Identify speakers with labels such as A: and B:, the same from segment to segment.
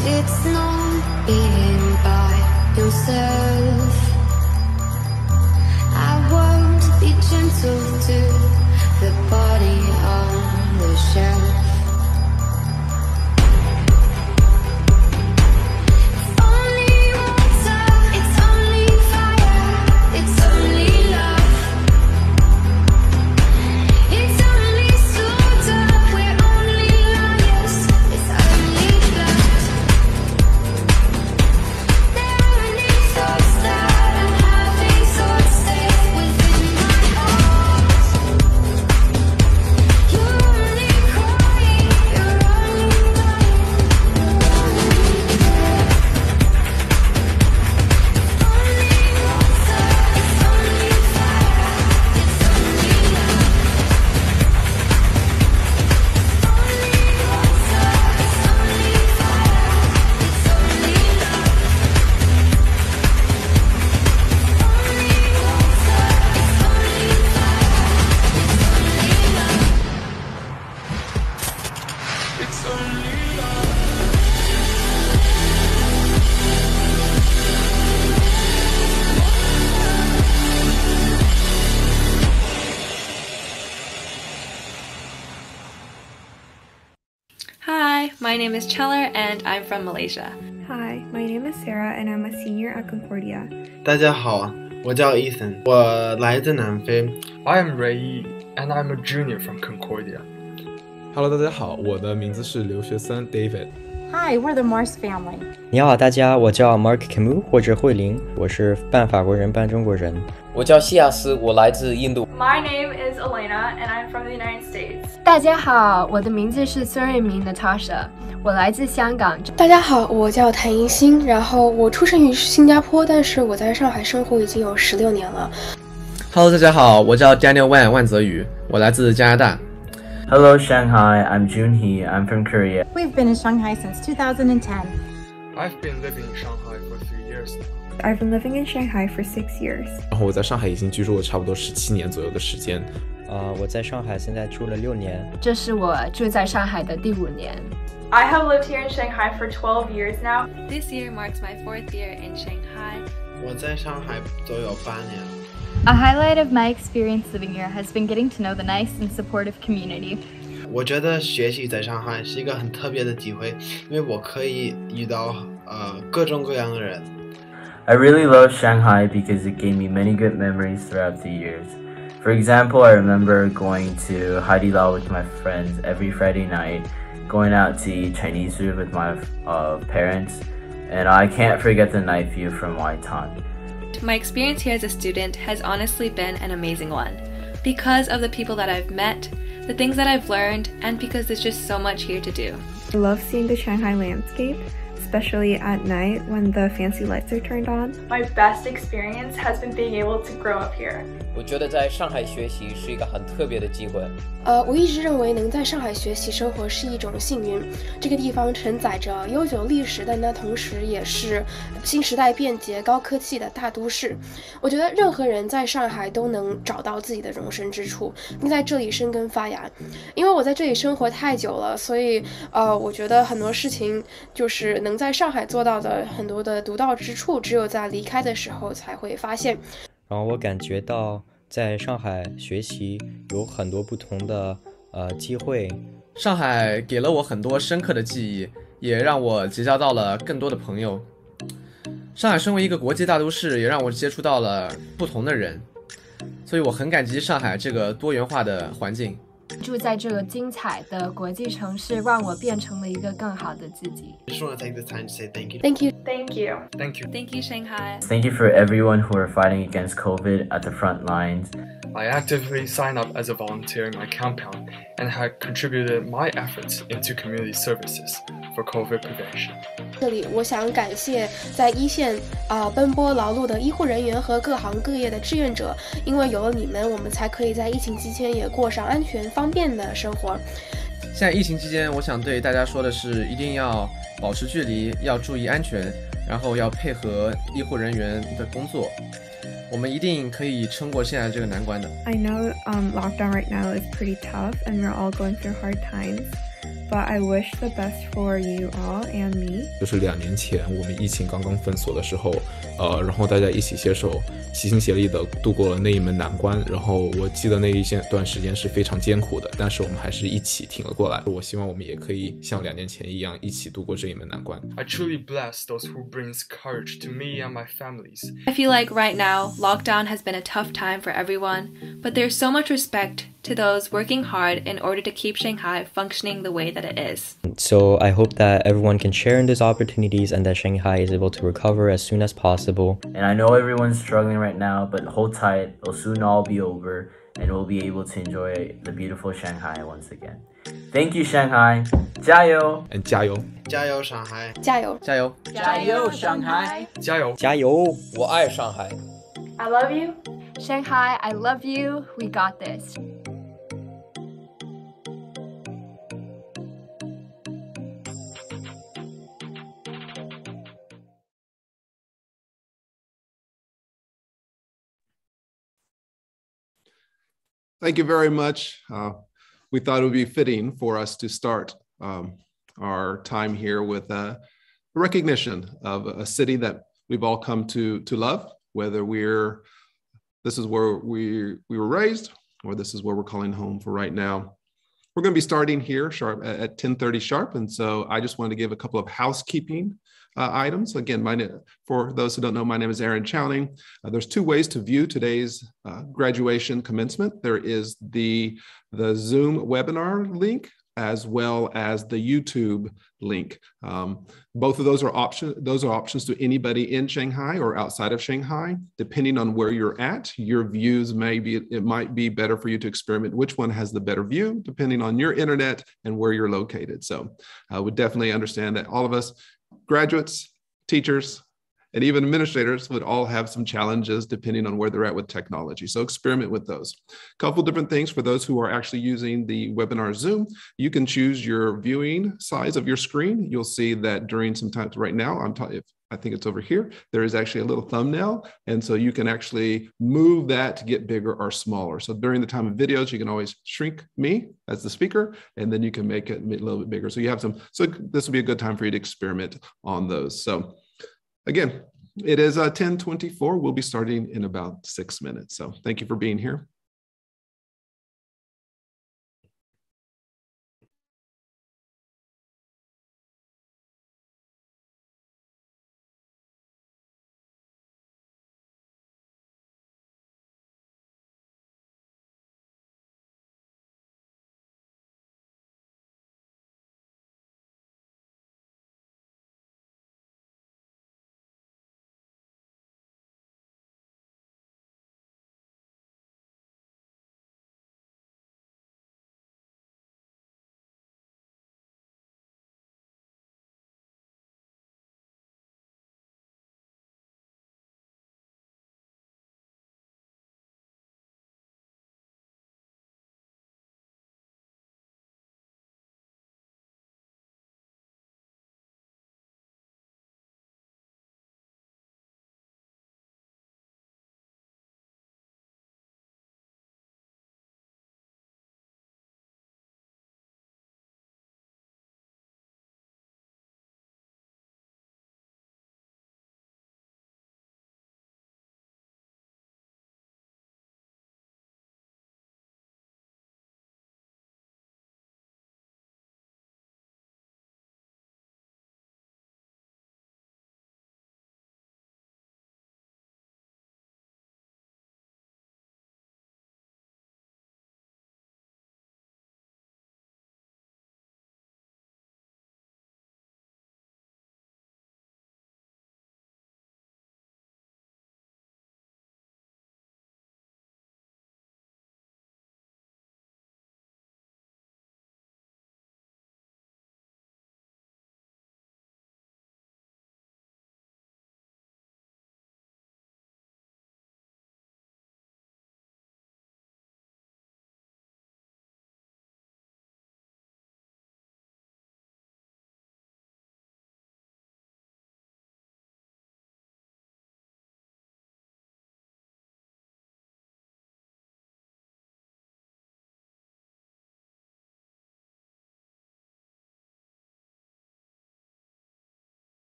A: It's not being by yourself. I won't be gentle to the body on the shelf.
B: Hi, my name is Cheller and I'm from Malaysia.
C: Hi, my name is Sarah and I'm a senior at Concordia.
D: 大家好，我叫 Ethan， 我来自南非。
E: I am Ray and I'm a junior from Concordia.
F: Hello， 大家好，我的名字是留学生 David。
G: Hi, we're the Mars family.
H: 你好，大家，我叫 Mark Camus 或者慧玲，我是半法国人半中国人。
I: 我叫西亚斯，我来自印度。
J: My name is Elena and I'm from the United States.
K: 大家好，我的名字是孙瑞明 Natasha， 我来自香港。
L: 大家好，我叫谭银星，然后我出生于新加坡，但是我在上海生活已经有16年了。
M: Hello， 大家好，我叫 Daniel Wan 万泽宇，我来自加拿大。
N: Hello Shanghai, I'm Junhee, I'm from Korea.
G: We've been in Shanghai since 2010.
E: I've been living in Shanghai for 3 years now.
C: I've been living in Shanghai for 6 years.
F: 然后我在上海已经居住了差不多17年左右的时间。
H: 我在上海现在住了6年。
K: 这是我住在上海的第5年。
J: I have lived here in Shanghai for 12 years now.
B: This year marks my 4th year in Shanghai.
D: 我在上海都有8年。
O: A highlight of my experience living here has been getting to know the nice and supportive community.
D: 我觉得学习在上海是一个很特别的机会，因为我可以遇到各种各样的人。
N: I really love Shanghai because it gave me many good memories throughout the years. For example, I remember going to Haidilao with my friends every Friday night, going out to eat Chinese food with my parents, and I can't forget the night view from Waitan.
B: My experience here as a student has honestly been an amazing one, because of the people that I've met, the things that I've learned, and because there's just so much here to do.
C: I love seeing the Shanghai landscape, especially at night when the fancy lights are turned on.
J: My best experience has been being able to grow up here.
I: 我觉得在上海学习是一个很特别的机会。
L: 我一直认为能在上海学习生活是一种幸运。这个地方承载着悠久历史，但它同时也是新时代便捷、高科技的大都市。我觉得任何人在上海都能找到自己的容身之处，并在这里生根发芽。因为我在这里生活太久了，所以我觉得很多事情就是能在上海做到的很多的独到之处，只有在离开的时候才会发现。
H: 然后我感觉到在上海学习有很多不同的机会。
M: 上海给了我很多深刻的记忆，也让我结交到了更多的朋友。上海身为一个国际大都市，也让我接触到了不同的人，所以我很感激上海这个多元化的环境。
K: 住在这个精彩的国际城市，让我变成了一个更好的自己。
D: I just want to take the time to say thank you.
L: Thank you.
J: Thank you.
E: Thank you.
B: Thank you, Shanghai.
N: Thank you for everyone who are fighting against COVID at the front lines.
E: I actively signed up as a volunteer in my compound and had contributed my efforts into community services for COVID prevention.
L: 这里我想感谢在一线奔波劳碌的医护人员和各行各业的志愿者，因为有了你们，我们才可以在疫情期间也过上安全方便的生活。
M: 现在疫情期间，我想对大家说的是，一定要保持距离，要注意安全，然后要配合医护人员的工作。我们一定可以撑过现在这个难关的。
C: I know lockdown right now is pretty tough and we're all going through hard times, but I wish the best for you all and me.
F: 就是2年前我们疫情刚刚封锁的时候，然后大家一起携手，齐心协力的度过了那一门难关。然后我记得那一段时间是非常艰苦的，但是我们还是一起挺了过来。我希望我们也可以像2年前一样，一起度过这一门难关。
E: I truly bless those who brings courage to me and my families.
B: I feel like right now, lockdown has been a tough time for everyone, but there's so much respect to those working hard in order to keep Shanghai functioning the way that it is.
H: So I hope that everyone can share in these opportunities and that Shanghai is able to recover as soon as possible.
N: And I know everyone's struggling right now, but hold tight, it'll soon all be over, and we'll be able to enjoy the beautiful Shanghai once again. Thank you, Shanghai. 加油!
F: And 加油!
D: 加油，上海！
L: 加油！
M: 加油！
G: 加油，上海！
E: 加油！
H: 加油！
I: 我爱上海。
J: I love you.
O: Shanghai, I love you. We got this.
P: Thank you very much. We thought it would be fitting for us to start our time here with a recognition of a city that we've all come to love, whether this is where we were raised, or this is where we're calling home for right now. We're going to be starting here sharp at 10:30 sharp, and so I just wanted to give a couple of housekeeping items. Again, for those who don't know, my name is Aaron Chowning. There's 2 ways to view today's graduation commencement. There is the Zoom webinar link, as well as the YouTube link. Both of those are options to anybody in Shanghai or outside of Shanghai. Depending on where you're at, your views it might be better for you to experiment which one has the better view, depending on your internet and where you're located. So I would definitely understand that all of us, graduates, teachers, and even administrators would all have some challenges depending on where they're at with technology. So experiment with those. A couple different things for those who are actually using the webinar Zoom. You can choose your viewing size of your screen. You'll see that during some times right now, I think it's over here, there is actually a little thumbnail. And so you can actually move that to get bigger or smaller. So during the time of videos, you can always shrink me as the speaker, and then you can make it a little bit bigger. So so this will be a good time for you to experiment on those. So again, it is 10:24. We'll be starting in about 6 minutes. So thank you for being here.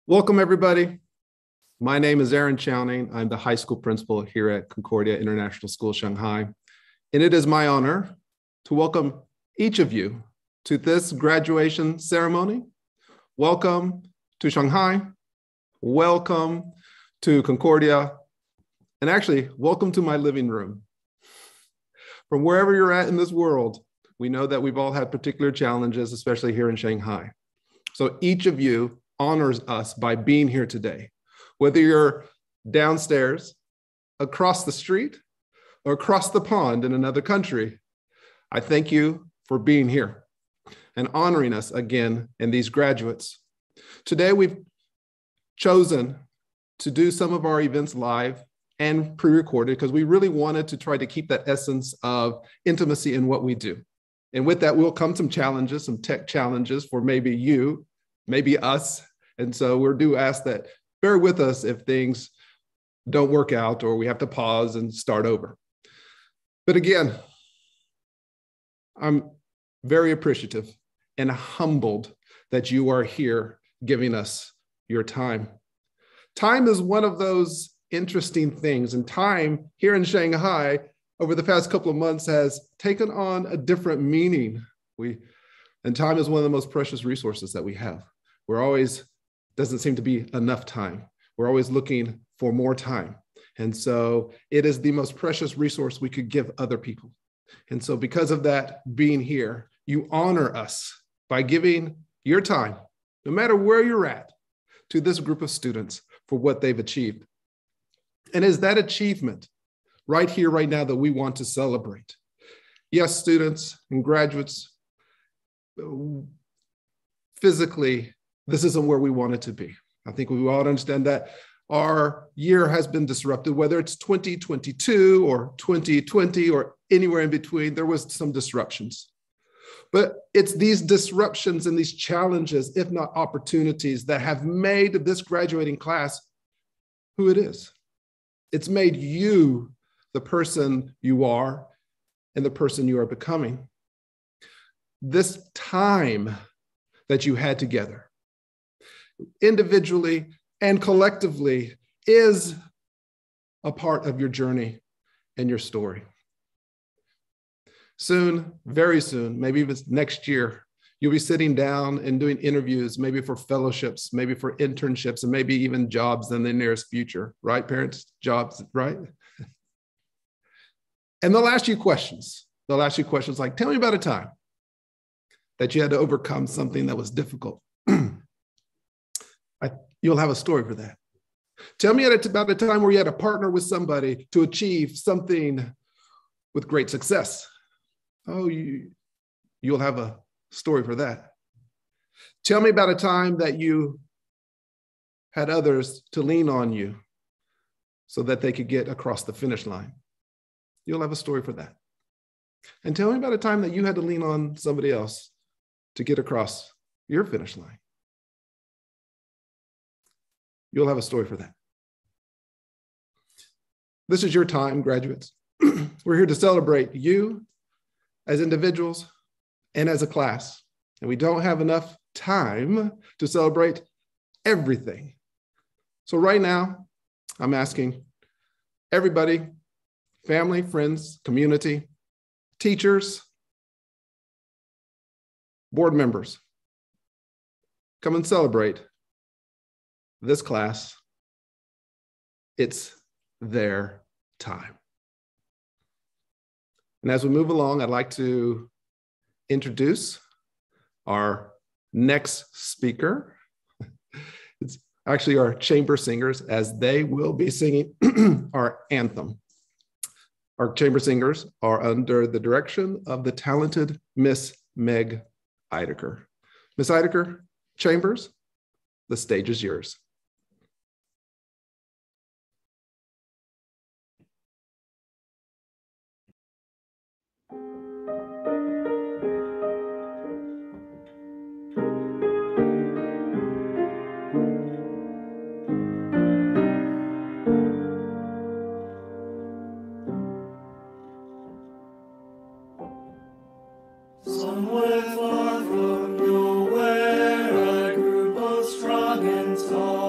P: Welcome, everybody. My name is Aaron Chowning. I'm the high school principal here at Concordia International School, Shanghai. And it is my honor to welcome each of you to this graduation ceremony. Welcome to Shanghai. Welcome to Concordia. And actually, welcome to my living room. From wherever you're at in this world, we know that we've all had particular challenges, especially here in Shanghai. So each of you honors us by being here today. Whether you're downstairs, across the street, or across the pond in another country, I thank you for being here and honoring us again in these graduates. Today, we've chosen to do some of our events live and pre-recorded because we really wanted to try to keep that essence of intimacy in what we do. And with that will come some challenges, some tech challenges for maybe you, maybe us. And so we do ask that bear with us if things don't work out or we have to pause and start over. But again, I'm very appreciative and humbled that you are here giving us your time. Time is one of those interesting things, and time here in Shanghai over the past couple of months has taken on a different meaning. And time is one of the most precious resources that we have. We're always doesn't seem to be enough time. We're always looking for more time. And so it is the most precious resource we could give other people. And so because of that, being here, you honor us by giving your time, no matter where you're at, to this group of students for what they've achieved. And is that achievement right here, right now that we want to celebrate? Yes, students and graduates, physically, this isn't where we want it to be. I think we all understand that our year has been disrupted, whether it's 2022 or 2020 or anywhere in between, there was some disruptions. But it's these disruptions and these challenges, if not opportunities, that have made this graduating class who it is. It's made you the person you are and the person you are becoming. This time that you had together, individually and collectively, is a part of your journey and your story. Soon, very soon, maybe even next year, you'll be sitting down and doing interviews, maybe for fellowships, maybe for internships, and maybe even jobs in the nearest future, right, parents? Jobs, right? And they'll ask you questions. They'll ask you questions like, tell me about a time that you had to overcome something that was difficult. You'll have a story for that. Tell me about a time where you had to partner with somebody to achieve something with great success. Oh, you'll have a story for that. Tell me about a time that you had others to lean on you so that they could get across the finish line. You'll have a story for that. And tell me about a time that you had to lean on somebody else to get across your finish line. You'll have a story for that. This is your time, graduates. We're here to celebrate you as individuals and as a class. And we don't have enough time to celebrate everything. So right now, I'm asking everybody, family, friends, community, teachers, board members, come and celebrate this class. It's their time. And as we move along, I'd like to introduce our next speaker. It's actually our chamber singers, as they will be singing our anthem. Our chamber singers are under the direction of the talented Miss Meg Eidecker. Miss Eidecker, Chambers, the stage is yours.
Q: Somewhere far from nowhere, I grew both strong and tall.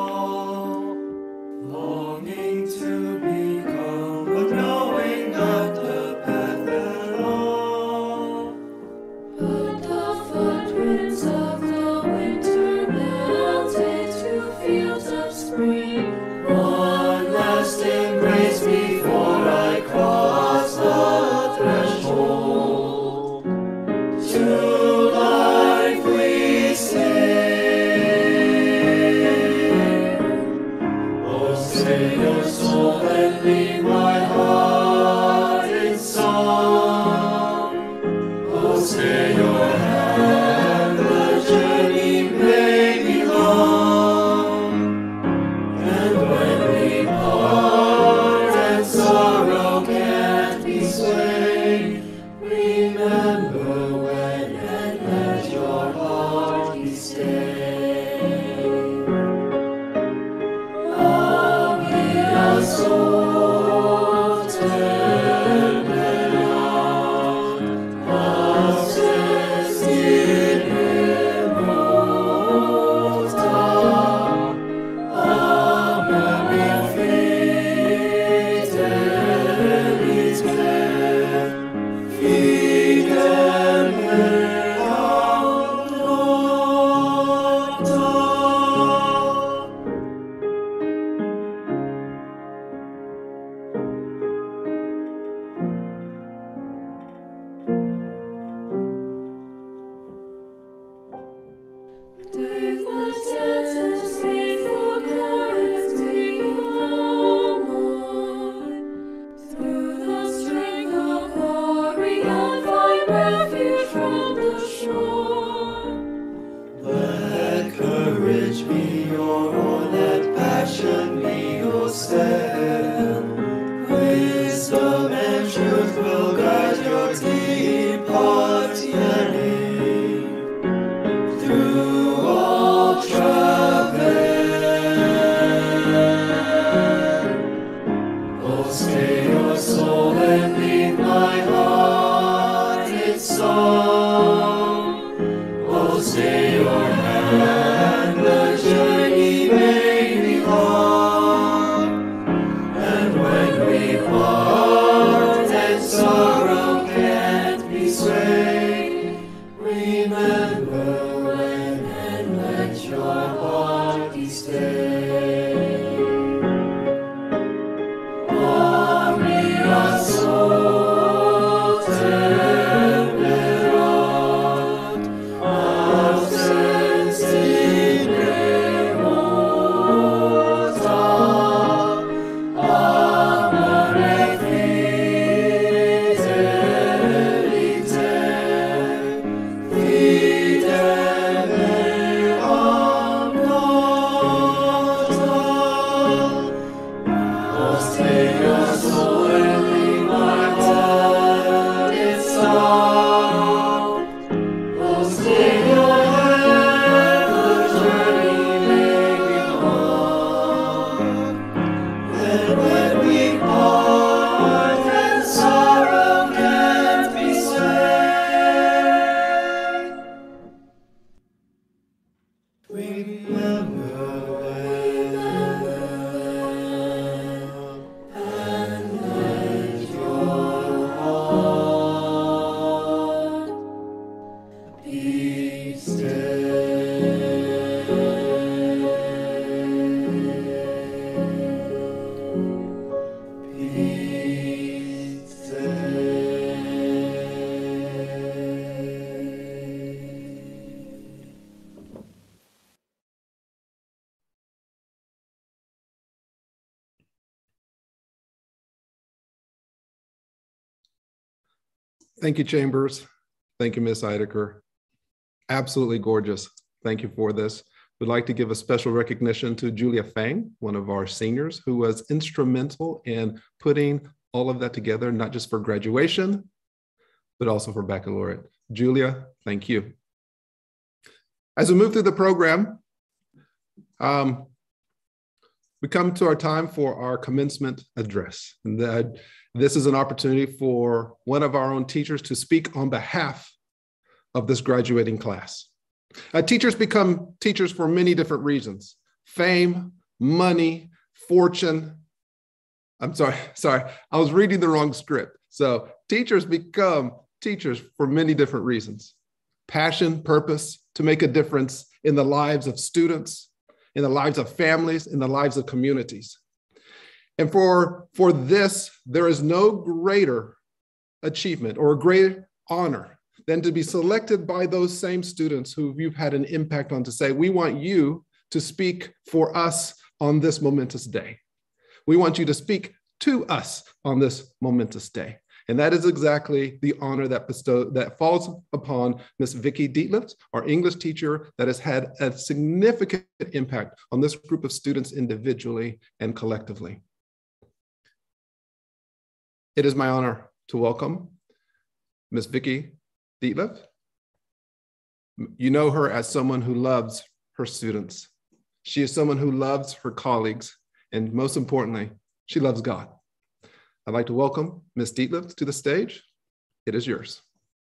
P: Thank you, Chambers. Thank you, Miss Eidecker. Absolutely gorgeous. Thank you for this. We'd like to give a special recognition to Julia Fang, one of our seniors, who was instrumental in putting all of that together, not just for graduation, but also for baccalaureate. Julia, thank you. As we move through the program, we come to our time for our commencement address. And this is an opportunity for one of our own teachers to speak on behalf of this graduating class. Teachers become teachers for many different reasons: fame, money, fortune. I'm sorry, I was reading the wrong script. So teachers become teachers for many different reasons: passion, purpose, to make a difference in the lives of students, in the lives of families, in the lives of communities. And for this, there is no greater achievement or a greater honor than to be selected by those same students who you've had an impact on to say, we want you to speak for us on this momentous day. We want you to speak to us on this momentous day. And that is exactly the honor that falls upon Miss Vicki Dietliff, our English teacher that has had a significant impact on this group of students individually and collectively. It is my honor to welcome Miss Vicki Dietliff. You know her as someone who loves her students. She is someone who loves her colleagues, and most importantly, she loves God. I'd like to welcome Ms. Dietliff to the stage. It is yours.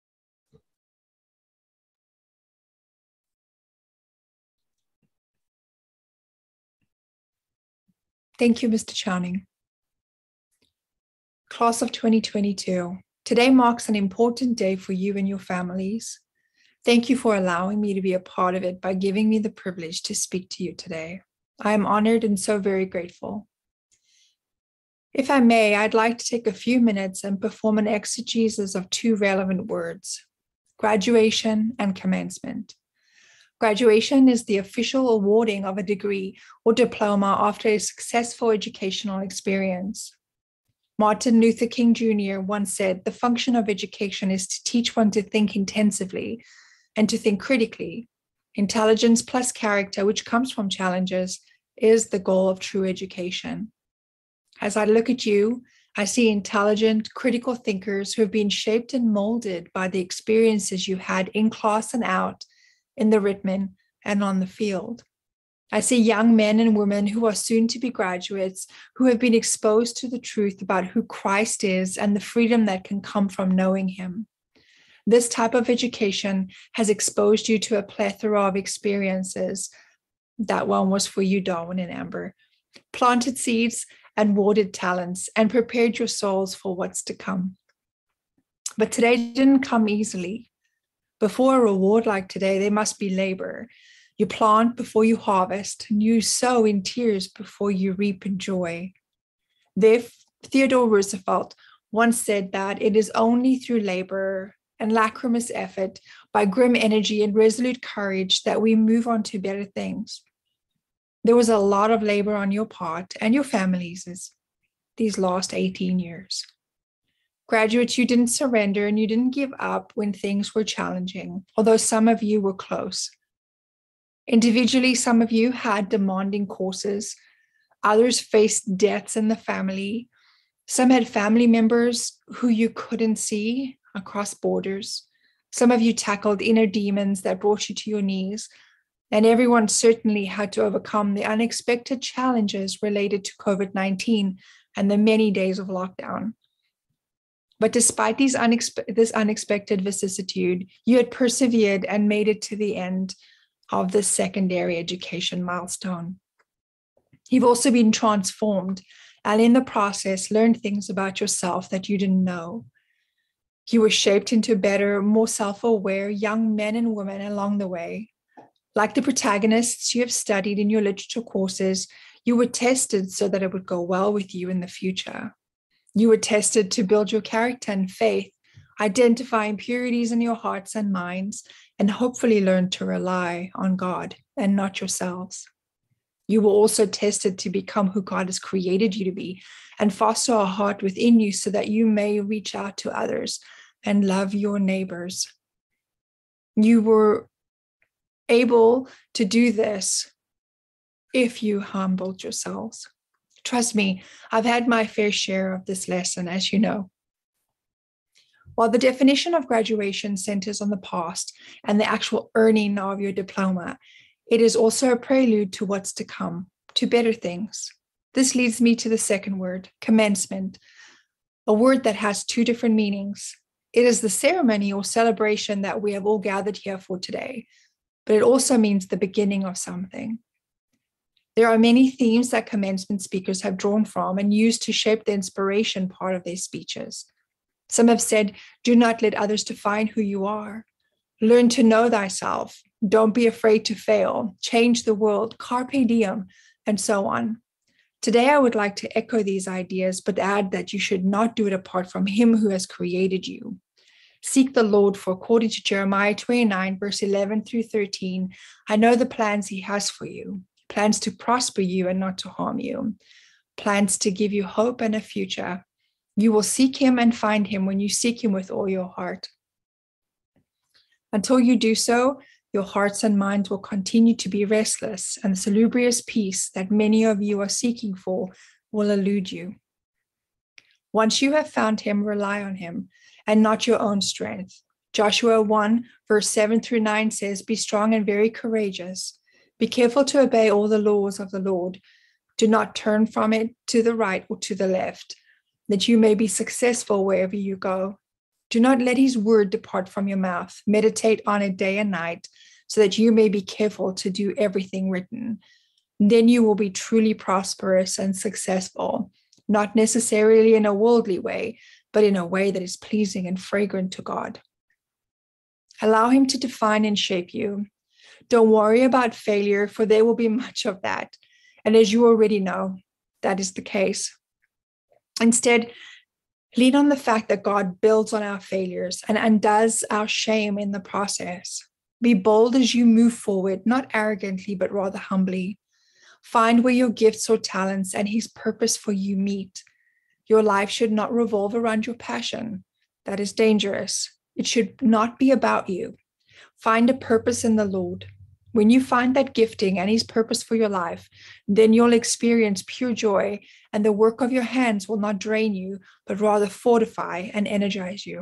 Q: Thank you, Mr. Channing. Class of 2022, today marks an important day for you and your families. Thank you for allowing me to be a part of it by giving me the privilege to speak to you today. I am honored and so very grateful. If I may, I'd like to take a few minutes and perform an exegesis of two relevant words, graduation and commencement. Graduation is the official awarding of a degree or diploma after a successful educational experience. Martin Luther King Jr. once said, "The function of education is to teach one to think intensively and to think critically. Intelligence plus character, which comes from challenges, is the goal of true education." As I look at you, I see intelligent, critical thinkers who have been shaped and molded by the experiences you had in class and out, in the Rittman and on the field. I see young men and women who are soon to be graduates who have been exposed to the truth about who Christ is and the freedom that can come from knowing him. This type of education has exposed you to a plethora of experiences. That one was for you, Darwin and Amber. Planted seeds and watered talents and prepared your souls for what's to come. But today didn't come easily. Before a reward like today, there must be labor. You plant before you harvest, and you sow in tears before you reap in joy. Theodore Roosevelt once said that it is only through labor and lachrymose effort, by grim energy and resolute courage, that we move on to better things. There was a lot of labor on your part and your families these last 18 years. Graduates, you didn't surrender and you didn't give up when things were challenging, although some of you were close. Individually, some of you had demanding courses. Others faced deaths in the family. Some had family members who you couldn't see across borders. Some of you tackled inner demons that brought you to your knees. And everyone certainly had to overcome the unexpected challenges related to COVID-19 and the many days of lockdown. But despite this unexpected vicissitude, you had persevered and made it to the end of this secondary education milestone. You've also been transformed and in the process learned things about yourself that you didn't know. You were shaped into better, more self-aware young men and women along the way. Like the protagonists you have studied in your literature courses, you were tested so that it would go well with you in the future. You were tested to build your character and faith, identify impurities in your hearts and minds, and hopefully learn to rely on God and not yourselves. You were also tested to become who God has created you to be and foster a heart within you so that you may reach out to others and love your neighbors. You were able to do this if you humbled yourselves. Trust me, I've had my fair share of this lesson, as you know. While the definition of graduation centers on the past and the actual earning of your diploma, it is also a prelude to what's to come, to better things. This leads me to the second word, commencement, a word that has two different meanings. It is the ceremony or celebration that we have all gathered here for today, but it also means the beginning of something. There are many themes that commencement speakers have drawn from and used to shape the inspiration part of their speeches. Some have said, do not let others define who you are. Learn to know thyself. Don't be afraid to fail. Change the world. Carpe diem, and so on. Today, I would like to echo these ideas, but add that you should not do it apart from him who has created you. Seek the Lord, for according to Jeremiah 29, verse 11 through 13, I know the plans he has for you, plans to prosper you and not to harm you, plans to give you hope and a future. You will seek him and find him when you seek him with all your heart. Until you do so, your hearts and minds will continue to be restless, and the salubrious peace that many of you are seeking for will elude you. Once you have found him, rely on him and not your own strength. Joshua 1, verse 7 through 9 says, be strong and very courageous. Be careful to obey all the laws of the Lord. Do not turn from it to the right or to the left, that you may be successful wherever you go. Do not let his word depart from your mouth. Meditate on it day and night, so that you may be careful to do everything written. Then you will be truly prosperous and successful, not necessarily in a worldly way, but in a way that is pleasing and fragrant to God. Allow him to define and shape you. Don't worry about failure, for there will be much of that. And as you already know, that is the case. Instead, lean on the fact that God builds on our failures and undoes our shame in the process. Be bold as you move forward, not arrogantly, but rather humbly. Find where your gifts or talents and his purpose for you meet. Your life should not revolve around your passion. That is dangerous. It should not be about you. Find a purpose in the Lord. When you find that gifting and his purpose for your life, then you'll experience pure joy, and the work of your hands will not drain you, but rather fortify and energize you.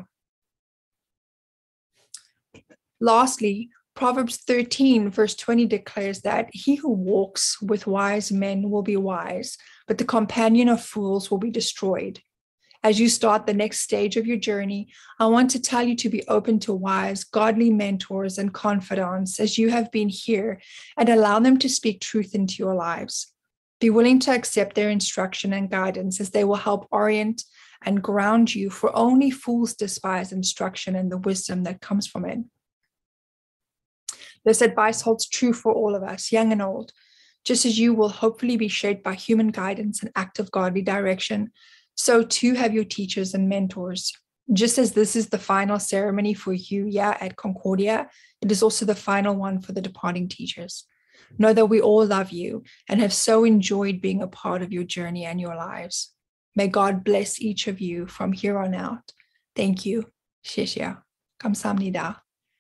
Q: Lastly, Proverbs 13, verse 20 declares that he who walks with wise men will be wise, but the companion of fools will be destroyed. As you start the next stage of your journey, I want to tell you to be open to wise, godly mentors and confidants as you have been here, and allow them to speak truth into your lives. Be willing to accept their instruction and guidance, as they will help orient and ground you, for only fools despise instruction and the wisdom that comes from it. This advice holds true for all of us, young and old. Just as you will hopefully be shaped by human guidance and active godly direction, so too have your teachers and mentors. Just as this is the final ceremony for you at Concordia, it is also the final one for the departing teachers. Know that we all love you and have so enjoyed being a part of your journey and your lives. May God bless each of you from here on out. Thank you. Shishya. Kamsamnida.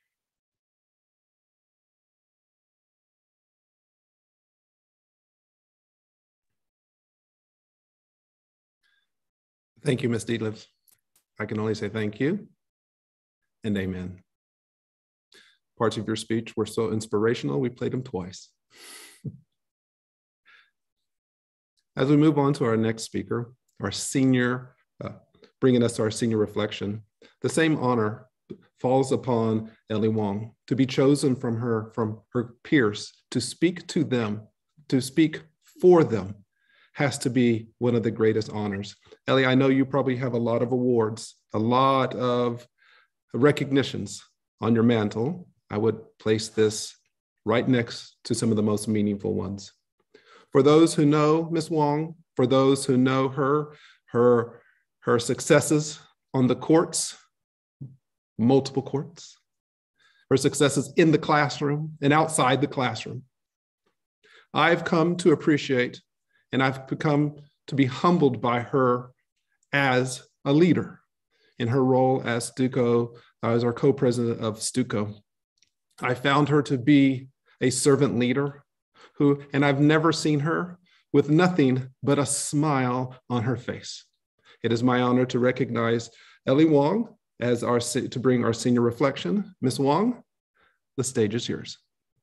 P: Thank you, Ms. Dietliff. I can only say thank you and amen. Parts of your speech were so inspirational, we played them twice. As we move on to our next speaker, our senior, bringing us to our senior reflection, the same honor falls upon Ellie Wong to be chosen from her peers to speak to them, to speak for them, has to be one of the greatest honors. Ellie, I know you probably have a lot of awards, a lot of recognitions on your mantle. I would place this right next to some of the most meaningful ones. For those who know Ms. Wong, for those who know her successes on the courts, multiple courts, her successes in the classroom and outside the classroom, I've come to appreciate and I've become to be humbled by her as a leader in her role as Stuco, as our co-president of Stuco. I found her to be a servant leader and I've never seen her with nothing but a smile on her face. It is my honor to recognize Ellie Wong to bring our senior reflection. Ms. Wong, the stage is yours.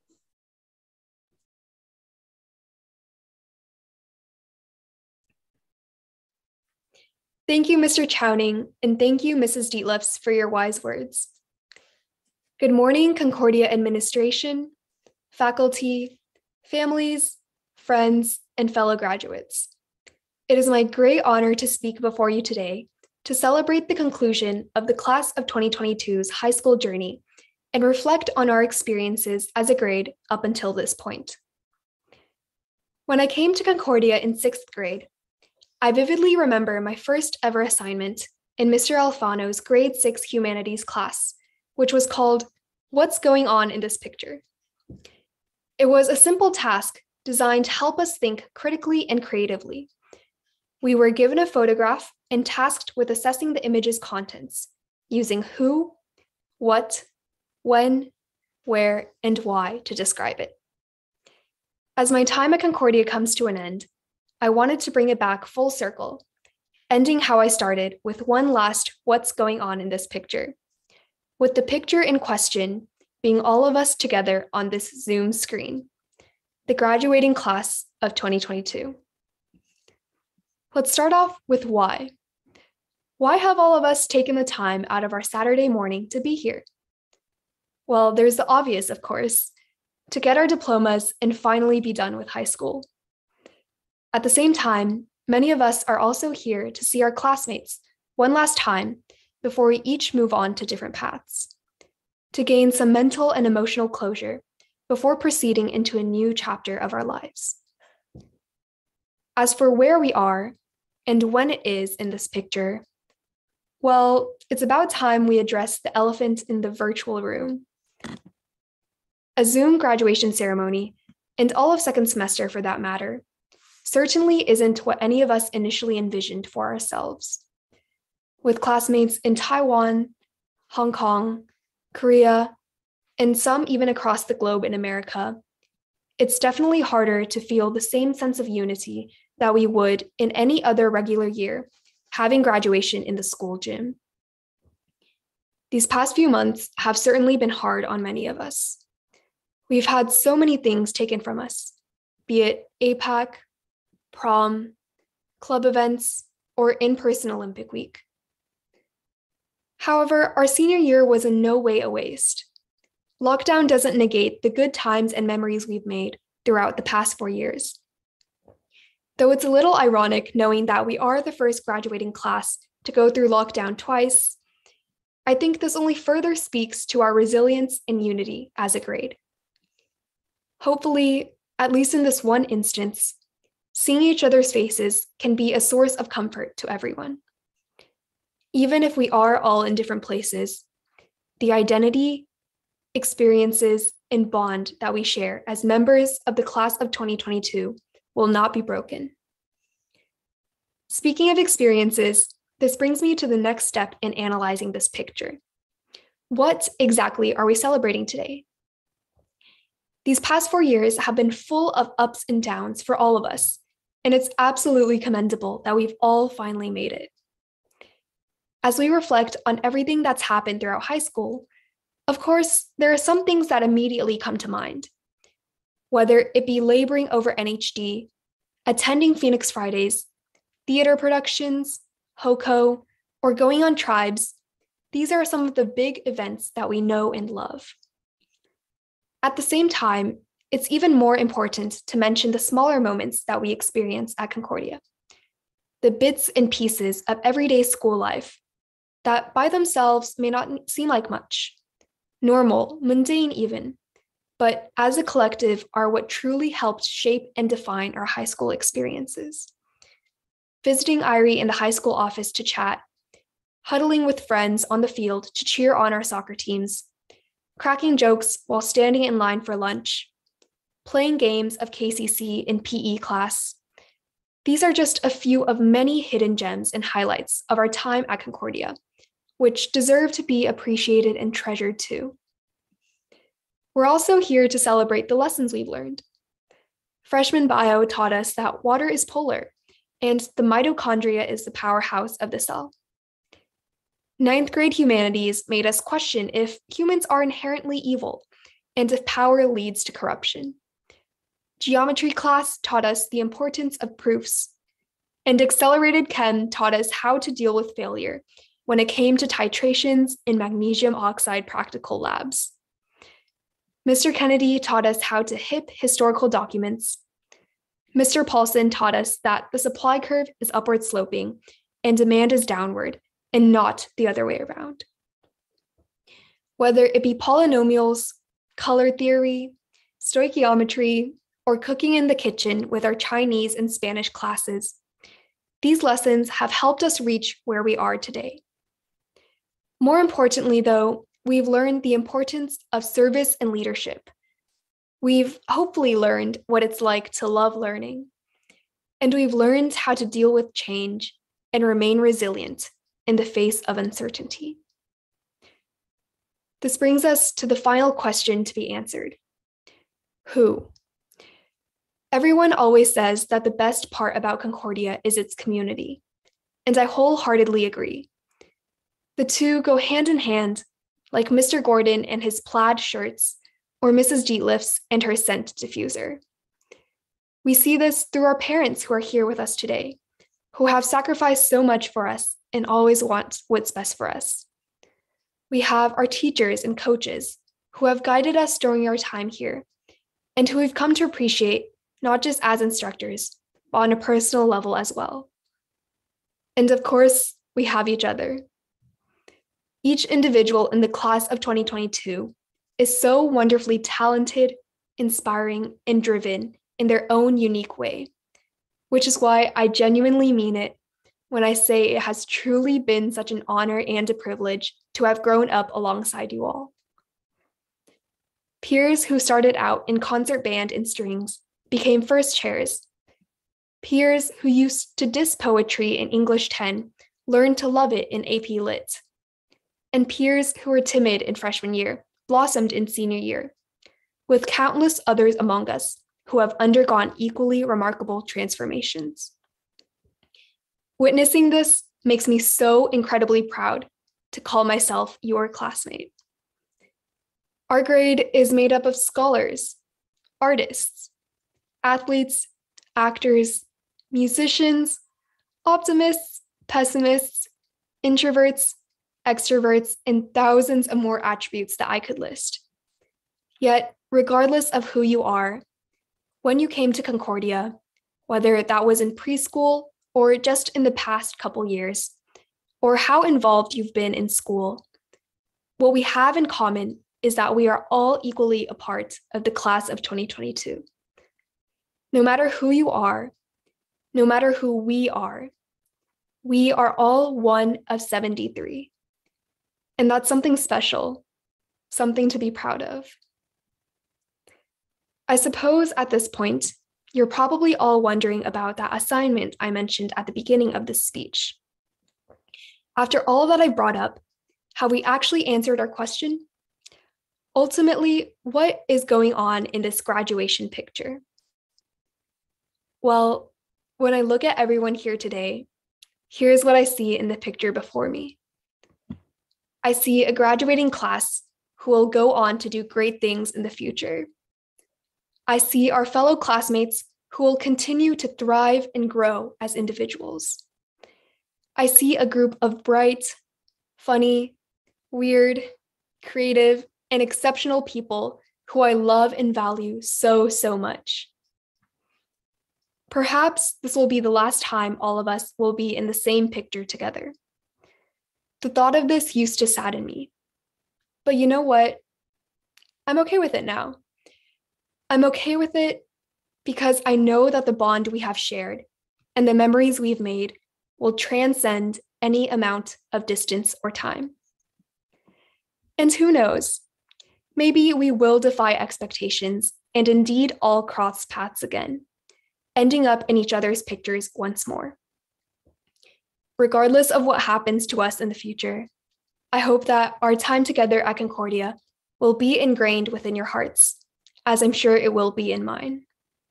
R: Thank you, Mr. Chowning, and thank you, Mrs. Dietliff, for your wise words. Good morning, Concordia administration, faculty, families, friends, and fellow graduates. It is my great honor to speak before you today to celebrate the conclusion of the class of 2022's high school journey and reflect on our experiences as a grade up until this point. When I came to Concordia in 6th grade, I vividly remember my first ever assignment in Mr. Alfano's grade 6 humanities class, which was called What's Going On in This Picture? It was a simple task designed to help us think critically and creatively. We were given a photograph and tasked with assessing the image's contents, using who, what, when, where, and why to describe it. As my time at Concordia comes to an end, I wanted to bring it back full circle, ending how I started with one last what's going on in this picture, with the picture in question being all of us together on this Zoom screen, the graduating class of 2022. Let's start off with why. Why have all of us taken the time out of our Saturday morning to be here? Well, there's the obvious, of course, to get our diplomas and finally be done with high school. At the same time, many of us are also here to see our classmates one last time before we each move on to different paths, to gain some mental and emotional closure before proceeding into a new chapter of our lives. As for where we are and when it is in this picture, well, it's about time we address the elephant in the virtual room. A Zoom graduation ceremony, and all of second semester for that matter, certainly isn't what any of us initially envisioned for ourselves. With classmates in Taiwan, Hong Kong, Korea, and some even across the globe in America, it's definitely harder to feel the same sense of unity that we would in any other regular year, having graduation in the school gym. These past few months have certainly been hard on many of us. We've had so many things taken from us, be it APAC, prom, club events, or in-person Olympic week. However, our senior year was in no way a waste. Lockdown doesn't negate the good times and memories we've made throughout the past 4 years. Though it's a little ironic knowing that we are the first graduating class to go through lockdown twice, I think this only further speaks to our resilience and unity as a grade. Hopefully, at least in this one instance, seeing each other's faces can be a source of comfort to everyone. Even if we are all in different places, the identity, experiences, and bond that we share as members of the class of 2022 will not be broken. Speaking of experiences, this brings me to the next step in analyzing this picture. What exactly are we celebrating today? These past 4 years have been full of ups and downs for all of us, and it's absolutely commendable that we've all finally made it. As we reflect on everything that's happened throughout high school, of course, there are some things that immediately come to mind. Whether it be laboring over NHD, attending Phoenix Fridays, theater productions, HOCO, or going on tribes, these are some of the big events that we know and love. At the same time, it's even more important to mention the smaller moments that we experience at Concordia. The bits and pieces of everyday school life that by themselves may not seem like much, normal, mundane even, but as a collective are what truly helped shape and define our high school experiences. Visiting Irie in the high school office to chat, huddling with friends on the field to cheer on our soccer teams, cracking jokes while standing in line for lunch, playing games of KCC in PE class. These are just a few of many hidden gems and highlights of our time at Concordia, which deserve to be appreciated and treasured too. We're also here to celebrate the lessons we've learned. Freshman bio taught us that water is polar, and the mitochondria is the powerhouse of the cell. 9th grade humanities made us question if humans are inherently evil and if power leads to corruption. Geometry class taught us the importance of proofs, and accelerated chem taught us how to deal with failure when it came to titrations in magnesium oxide practical labs. Mr. Kennedy taught us how to hip historical documents. Mr. Paulson taught us that the supply curve is upward sloping and demand is downward, and not the other way around. Whether it be polynomials, color theory, stoichiometry, or cooking in the kitchen with our Chinese and Spanish classes, these lessons have helped us reach where we are today. More importantly, though, we've learned the importance of service and leadership. We've hopefully learned what it's like to love learning, and we've learned how to deal with change and remain resilient in the face of uncertainty. This brings us to the final question to be answered. Who? Everyone always says that the best part about Concordia is its community, and I wholeheartedly agree. The two go hand in hand, like Mr. Gordon and his plaid shirts, or Mrs. Dietlifs and her scent diffuser. We see this through our parents who are here with us today, who have sacrificed so much for us and always want what's best for us. We have our teachers and coaches who have guided us during our time here and who we've come to appreciate not just as instructors, but on a personal level as well. And of course, we have each other. Each individual in the class of 2022 is so wonderfully talented, inspiring, and driven in their own unique way, which is why I genuinely mean it when I say it has truly been such an honor and a privilege to have grown up alongside you all. Peers who started out in concert band and strings became first chairs. Peers who used to diss poetry in English 10 learned to love it in AP Lit. And peers who were timid in freshman year blossomed in senior year, with countless others among us who have undergone equally remarkable transformations. Witnessing this makes me so incredibly proud to call myself your classmate. Our grade is made up of scholars, artists, athletes, actors, musicians, optimists, pessimists, introverts, extroverts, and thousands of more attributes that I could list. Yet, regardless of who you are, when you came to Concordia, whether that was in preschool or just in the past couple years, or how involved you've been in school, what we have in common is that we are all equally a part of the class of 2022. No matter who you are, no matter who we are all one of 73. And that's something special, something to be proud of. I suppose at this point, you're probably all wondering about that assignment I mentioned at the beginning of this speech. After all that I brought up, have we actually answered our question? Ultimately, what is going on in this graduation picture? Well, when I look at everyone here today, here's what I see in the picture before me. I see a graduating class who will go on to do great things in the future. I see our fellow classmates who will continue to thrive and grow as individuals. I see a group of bright, funny, weird, creative, and exceptional people who I love and value so, so much. Perhaps this will be the last time all of us will be in the same picture together. The thought of this used to sadden me. But you know what? I'm okay with it now. I'm okay with it because I know that the bond we have shared and the memories we've made will transcend any amount of distance or time. And who knows? Maybe we will defy expectations and indeed all cross paths again, ending up in each other's pictures once more. Regardless of what happens to us in the future, I hope that our time together at Concordia will be ingrained within your hearts, as I'm sure it will be in mine.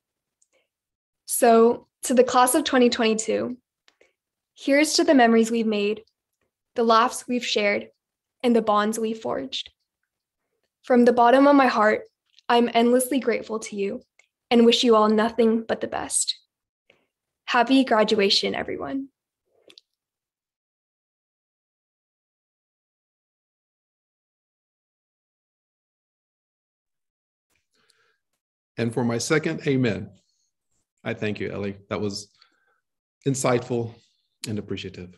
R: So, to the class of 2022, here's to the memories we've made, the laughs we've shared, and the bonds we've forged. From the bottom of my heart, I'm endlessly grateful to you and wish you all nothing but the best. Happy graduation, everyone.
P: And for my second amen, I thank you, Ellie. That was insightful and appreciative.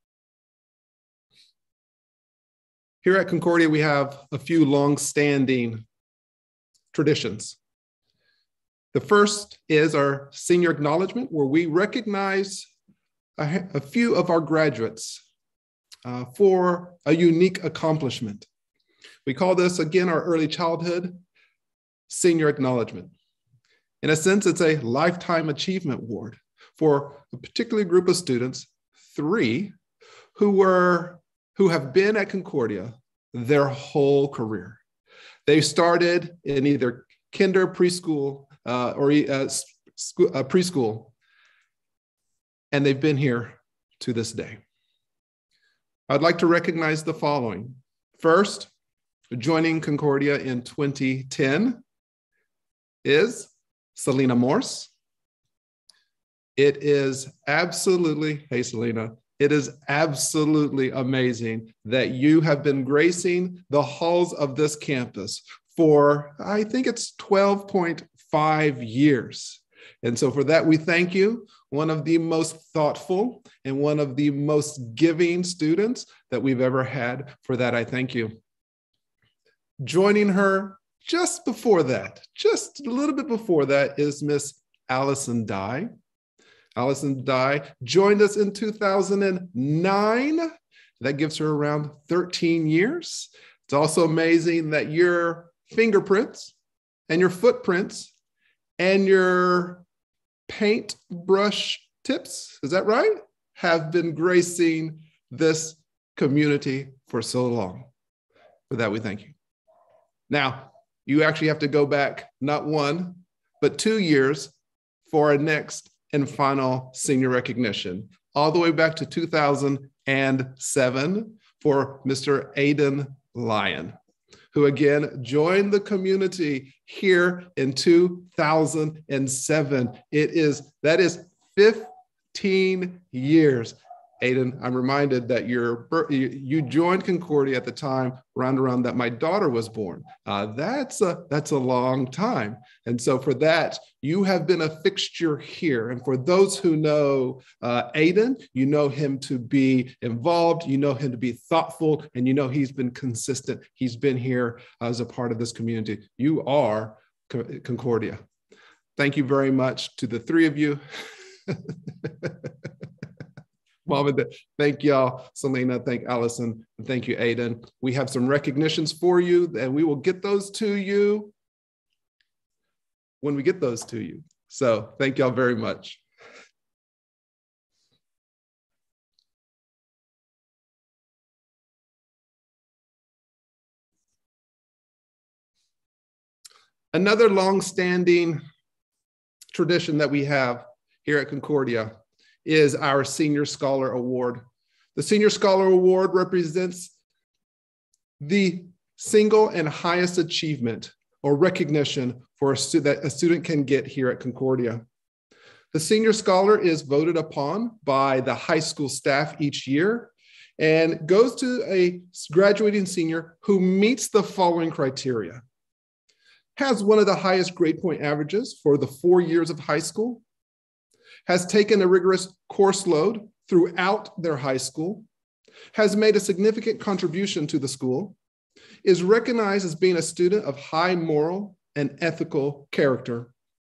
P: Here at Concordia, we have a few long-standing traditions. The first is our senior acknowledgement, where we recognize a few of our graduates for a unique accomplishment. We call this, again, our early childhood senior acknowledgement. In a sense, it's a lifetime achievement award for a particular group of students, 3, who have been at Concordia their whole career. They started in either kinder, preschool, or preschool, and they've been here to this day. I'd like to recognize the following. First, joining Concordia in 2010 is Selena Morse. It is absolutely, hey Selena, It is absolutely amazing that you have been gracing the halls of this campus for, I think it's 12.5 years. And so for that, we thank you. One of the most thoughtful and one of the most giving students that we've ever had. For that, I thank you. Joining her just before that, just a little bit before that, is Miss Allison Dye. Allison Dye joined us in 2009. That gives her around 13 years. It's also amazing that your fingerprints and your footprints and your paintbrush tips, is that right, have been gracing this community for so long. For that, we thank you. Now, you actually have to go back not 1, but 2 years for our next and final senior recognition, all the way back to 2007 for Mr. Aiden Lyon, who again joined the community here in 2007. That is 15 years. Aiden, I'm reminded that you joined Concordia at the time around that my daughter was born. That's a long time. And so for that, you have been a fixture here. And for those who know Aiden, you know him to be involved, you know him to be thoughtful, and you know he's been consistent. He's been here as a part of this community. You are Concordia. Thank you very much to the 3 of you. Mom and Dad, thank y'all. Selena, thank Allison, and thank you, Aiden. We have some recognitions for you, and we will get those to you when we get those to you. So thank y'all very much. Another long-standing tradition that we have here at Concordia is our Senior Scholar Award. The Senior Scholar Award represents the single and highest achievement or recognition for that a student can get here at Concordia. The Senior Scholar is voted upon by the high school staff each year and goes to a graduating senior who meets the following criteria: has one of the highest grade point averages for the 4 years of high school, has taken a rigorous course load throughout their high school, has made a significant contribution to the school, is recognized as being a student of high moral and ethical character.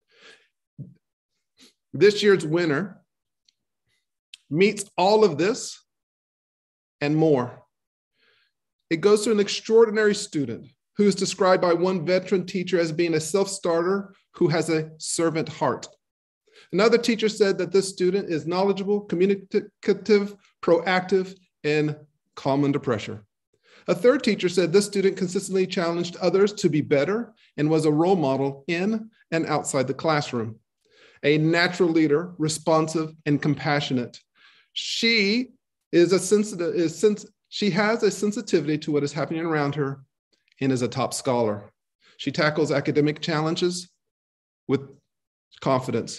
P: This year's winner meets all of this and more. It goes to an extraordinary student who is described by one veteran teacher as being a self-starter who has a servant heart. Another teacher said that this student is knowledgeable, communicative, proactive, and calm under pressure. A third teacher said this student consistently challenged others to be better and was a role model in and outside the classroom. A natural leader, responsive and compassionate. She has a sensitivity to what is happening around her and is a top scholar. She tackles academic challenges with confidence.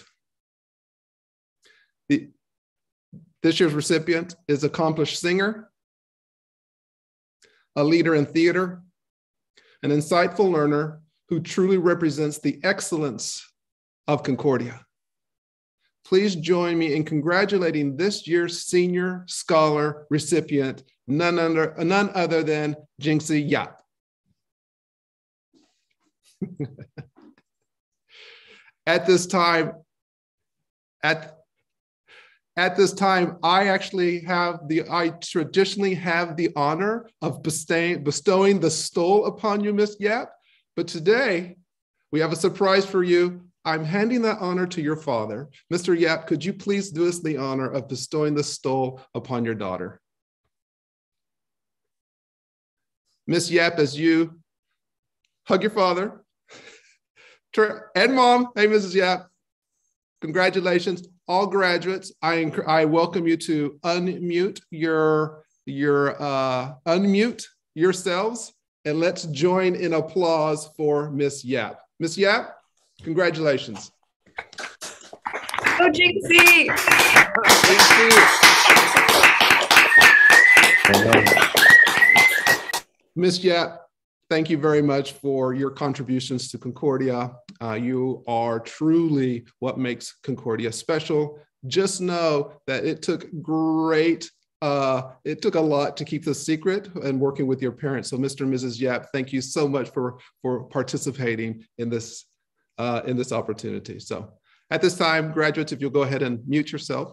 P: This year's recipient is an accomplished singer, a leader in theater, an insightful learner who truly represents the excellence of Concordia. Please join me in congratulating this year's Senior Scholar recipient, none other than Jinxie Yap. At this time, I traditionally have the honor of bestowing the stole upon you, Miss Yap. But today, we have a surprise for you. I'm handing that honor to your father. Mr. Yap, could you please do us the honor of bestowing the stole upon your daughter? Miss Yap, as you hug your father and mom. Hey, Mrs. Yap, congratulations. All graduates, I welcome you to unmute yourselves, and let's join in applause for Miss Yap. Miss Yap, congratulations.
C: Go Jinxie!
P: Jinxie. Ms. Yap, thank you very much for your contributions to Concordia. You are truly what makes Concordia special. Just know that it took a lot to keep this secret and working with your parents. So Mr. and Mrs. Yap, thank you so much for participating in this opportunity. So at this time, graduates, if you'll go ahead and mute yourself.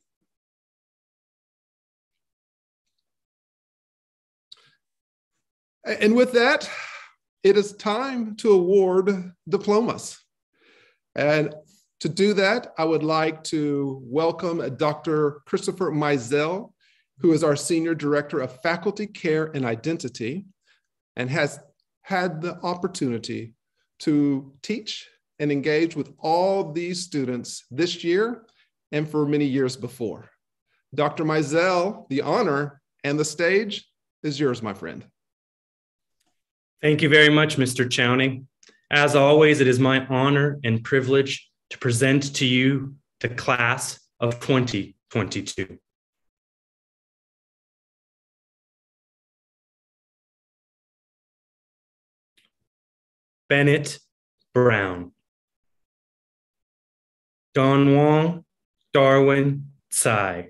P: And with that, it is time to award diplomas. And to do that, I would like to welcome Dr. Christopher Mizell, who is our Senior Director of Faculty Care and Identity, and has had the opportunity to teach and engage with all these students this year and for many years before. Dr. Mizell, the honor and the stage is yours, my friend.
S: Thank you very much, Mr. Chowning. As always, it is my honor and privilege to present to you the class of 2022. Bennett Brown, Don Wong Darwin Tsai,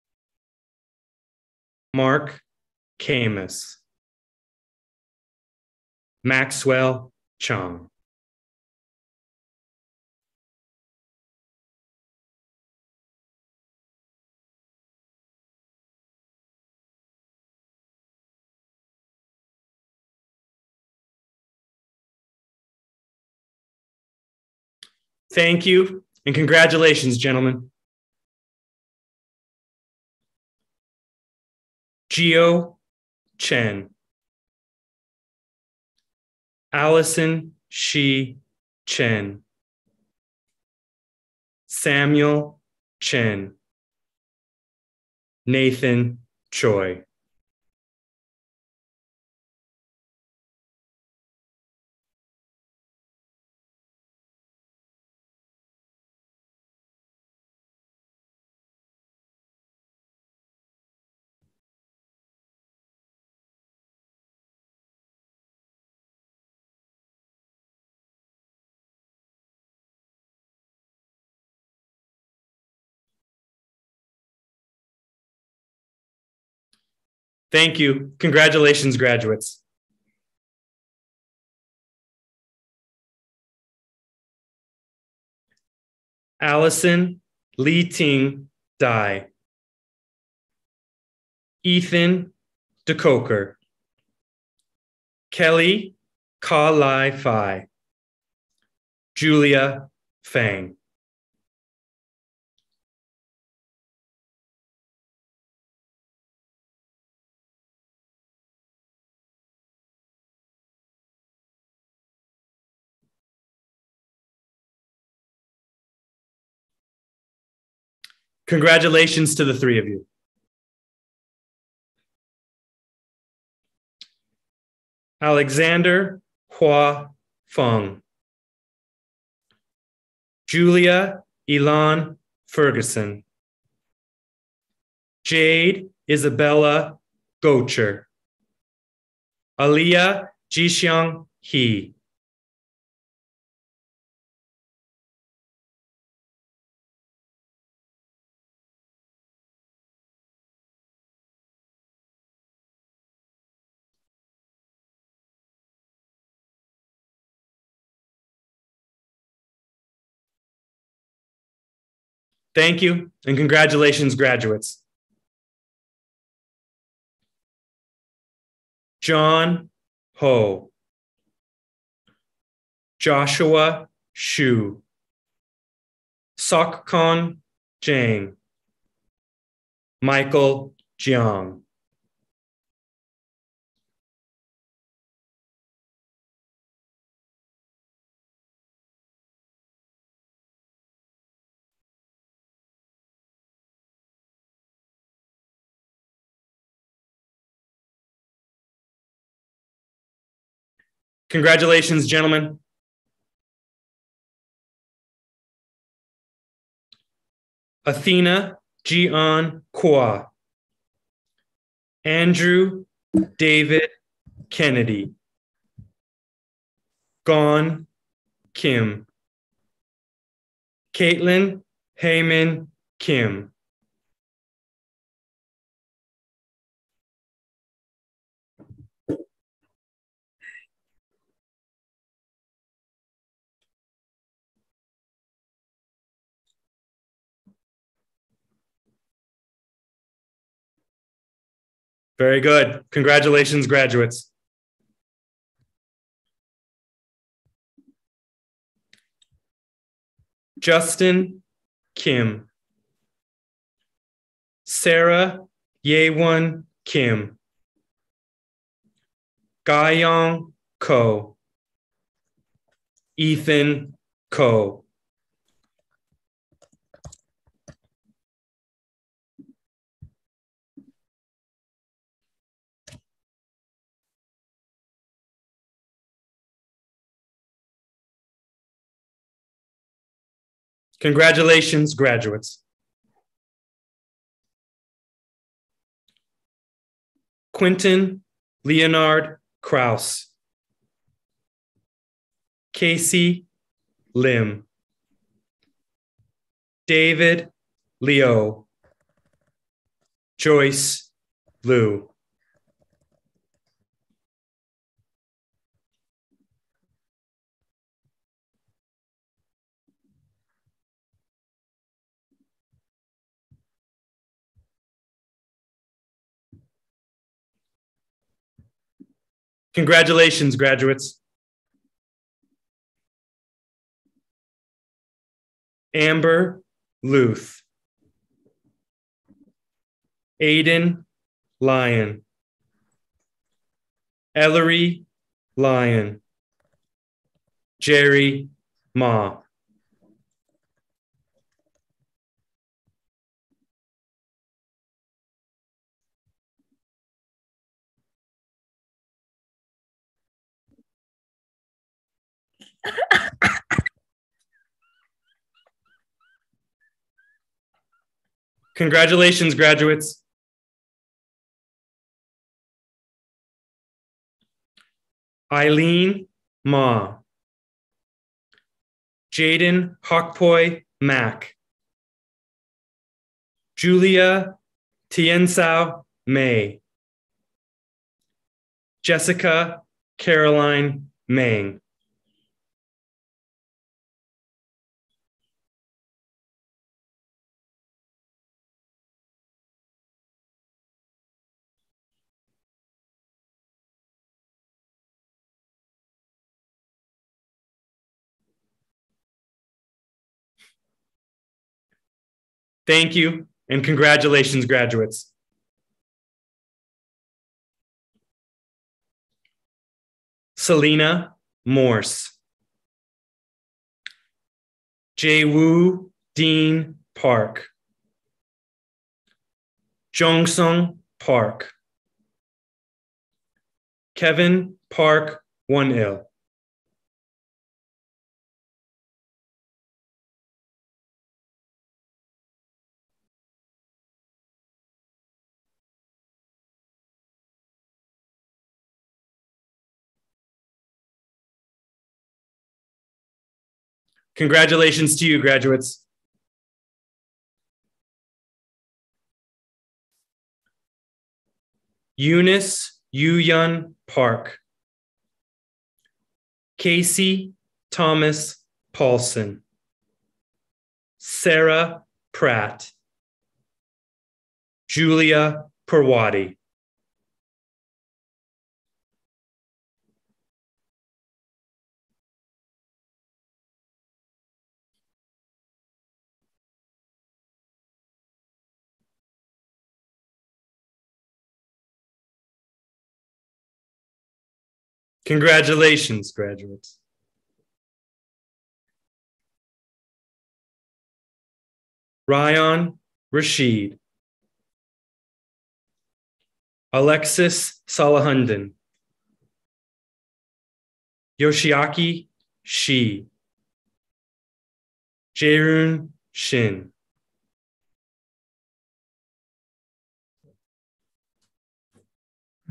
S: Mark Camus, Maxwell Chong. Thank you and congratulations, gentlemen. Gio Chen, Allison Shi Chen, Samuel Chen, Nathan Choi. Thank you. Congratulations, graduates. Allison Li Ting Dai, Ethan DeCoker, Kelly Ka Lai Phai, Julia Fang. Congratulations to the three of you. Alexander Hua Feng, Julia Elon Ferguson, Jade Isabella Gocher, Aliyah Jixiang He, thank you and congratulations, graduates. John Ho, Joshua Shu, Sokkon Jang, Michael Jiang. Congratulations, gentlemen. Athena Jian Kwa, Andrew David Kennedy. Gon Kim. Caitlin Heyman Kim. Very good. Congratulations, graduates. Justin Kim. Sarah Yewon Kim. Guyong Ko. Ethan Ko. Congratulations, graduates. Quentin Leonard Kraus. Casey Lim. David Leo. Joyce Liu. Congratulations, graduates. Amber Luth. Aiden Lyon. Ellery Lyon. Jerry Ma. Congratulations, graduates. Eileen Ma. Jaden Hokpoi Mack. Julia Tiensao May. Jessica Caroline Mang. Thank you, and congratulations, graduates. Selena Morse. Jae-woo Dean Park. Jongsung Park. Kevin Park Won-il. Congratulations to you, graduates. Eunice Yu-yun Park. Casey Thomas Paulson. Sarah Pratt. Julia Perwati. Congratulations, graduates. Ryan Rashid. Alexis Salahunden. Yoshiaki Shi. Jaerun Shin.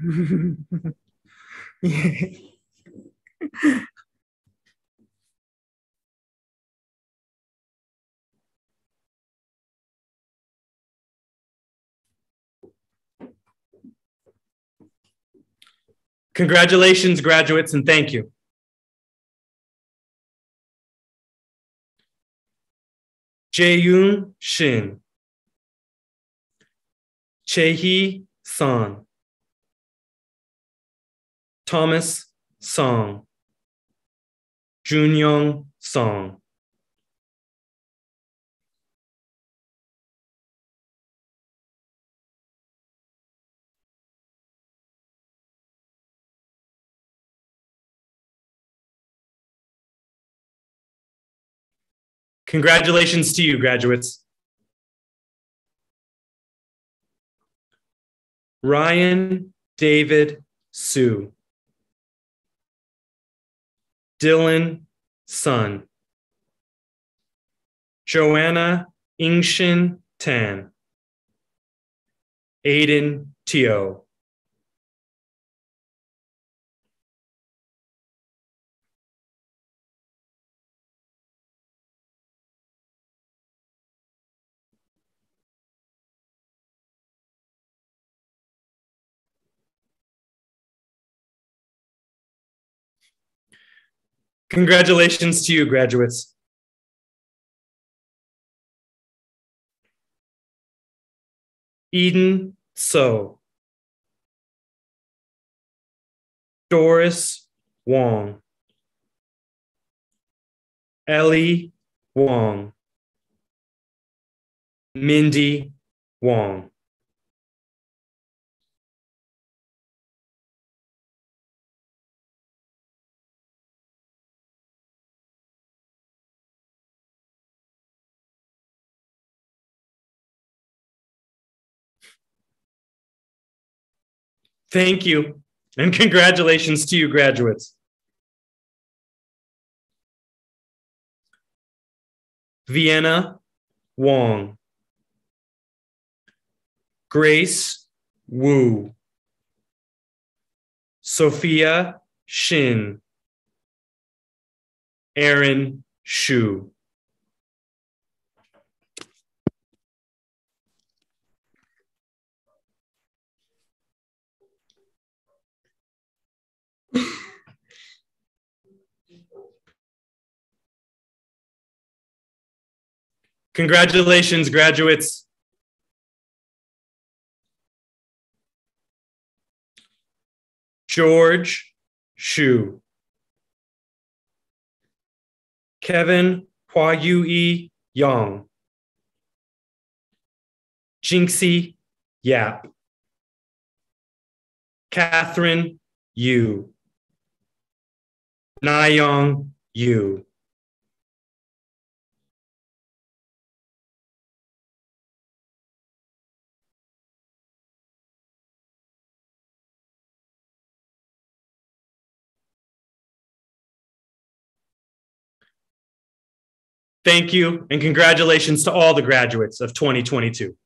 S: Congratulations, graduates, and thank you. Jaeyoon Shin, Chaehee Son, Thomas Song, Junyoung Song. Congratulations to you, graduates. Ryan David Sue, Dylan Sun, Joanna Ingshin Tan, Aiden Teo. Congratulations to you, graduates. Eden So, Doris Wong, Ellie Wong, Mindy Wong. Thank you, and congratulations to you, graduates. Vienna Wong, Grace Wu, Sophia Shin, Aaron Shu. Congratulations, graduates. George Shu, Kevin Hua Yui Yang, Jinxie Yap, Catherine Yu, Nayoung Yu. Thank you, and congratulations to all the graduates of 2022.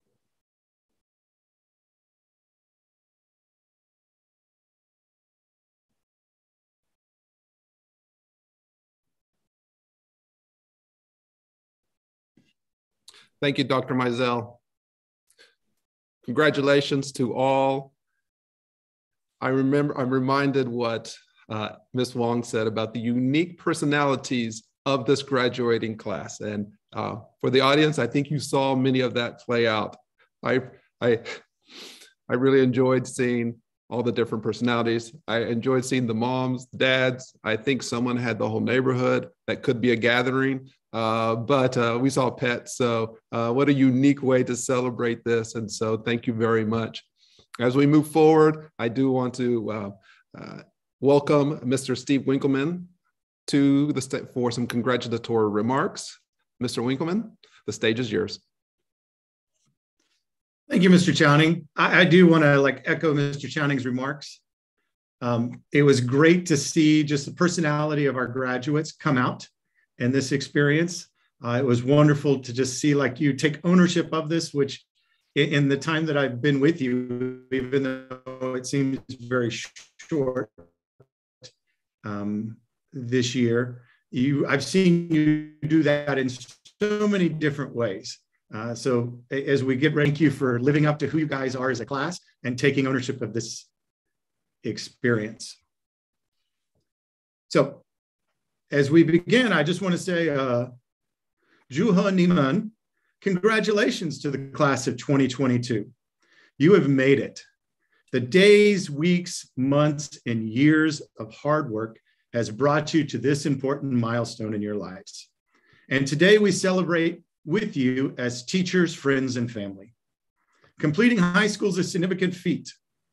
P: Thank you, Dr. Mizell. Congratulations to all. I'm reminded what Ms. Wong said about the unique personalities of this graduating class. And for the audience, I think you saw many of that play out. I really enjoyed seeing all the different personalities. I enjoyed seeing the moms, dads. I think someone had the whole neighborhood. That could be a gathering, but we saw pets. So what a unique way to celebrate this. And so thank you very much. As we move forward, I do want to welcome Mr. Steve Winkleman to the stage for some congratulatory remarks. Mr. Winkleman, the stage is yours.
T: Thank you, Mr. Chowning. I do want to echo Mr. Chowning's remarks. It was great to see just the personality of our graduates come out in this experience. It was wonderful to just see you take ownership of this, which in the time that I've been with you, even though it seems very short this year, I've seen you do that in so many different ways. So as we get ready, thank you for living up to who you guys are as a class and taking ownership of this experience. So as we begin, I just want to say, Juha Niman, congratulations to the class of 2022. You have made it. The days, weeks, months, and years of hard work has brought you to this important milestone in your lives. And today we celebrate with you as teachers, friends, and family. Completing high school is a significant feat,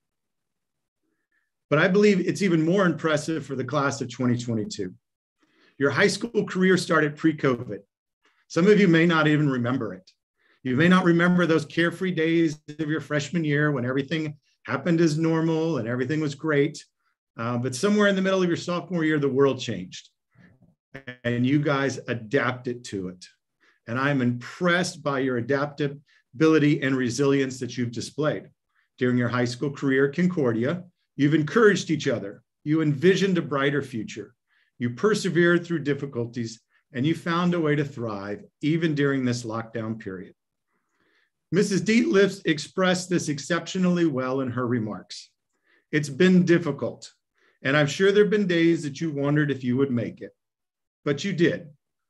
T: but I believe it's even more impressive for the class of 2022. Your high school career started pre-COVID. Some of you may not even remember it. You may not remember those carefree days of your freshman year when everything happened as normal and everything was great. But somewhere in the middle of your sophomore year, the world changed and you guys adapted to it. And I'm impressed by your adaptability and resilience that you've displayed. During your high school career at Concordia, you've encouraged each other. You envisioned a brighter future. You persevered through difficulties and you found a way to thrive even during this lockdown period. Mrs. Dietlifs expressed this exceptionally well in her remarks. It's been difficult, and I'm sure there have been days that you wondered if you would make it, but you did.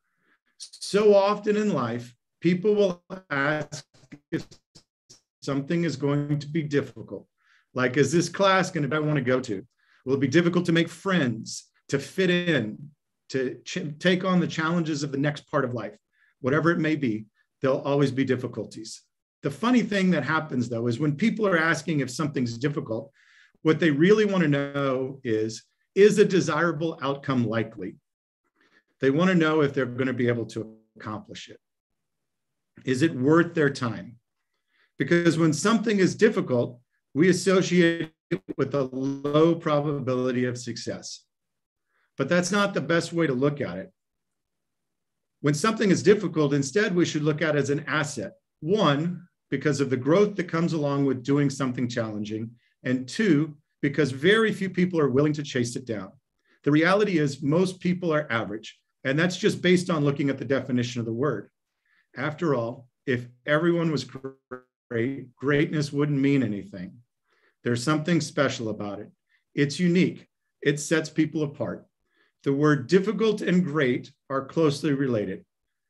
T: So often in life, people will ask if something is going to be difficult. Like, is this class going to be I want to go to? Will it be difficult to make friends, to fit in, to take on the challenges of the next part of life? Whatever it may be, there'll always be difficulties. The funny thing that happens, though, is when people are asking if something's difficult, what they really want to know is a desirable outcome likely? They want to know if they're going to be able to accomplish it. Is it worth their time? Because when something is difficult, we associate it with a low probability of success. But that's not the best way to look at it. When something is difficult, instead, we should look at it as an asset. One, because of the growth that comes along with doing something challenging. And two, because very few people are willing to chase it down. The reality is most people are average, and that's just based on looking at the definition of the word. After all, if everyone was great, greatness wouldn't mean anything. There's something special about it. It's unique. It sets people apart. The word difficult and great are closely related.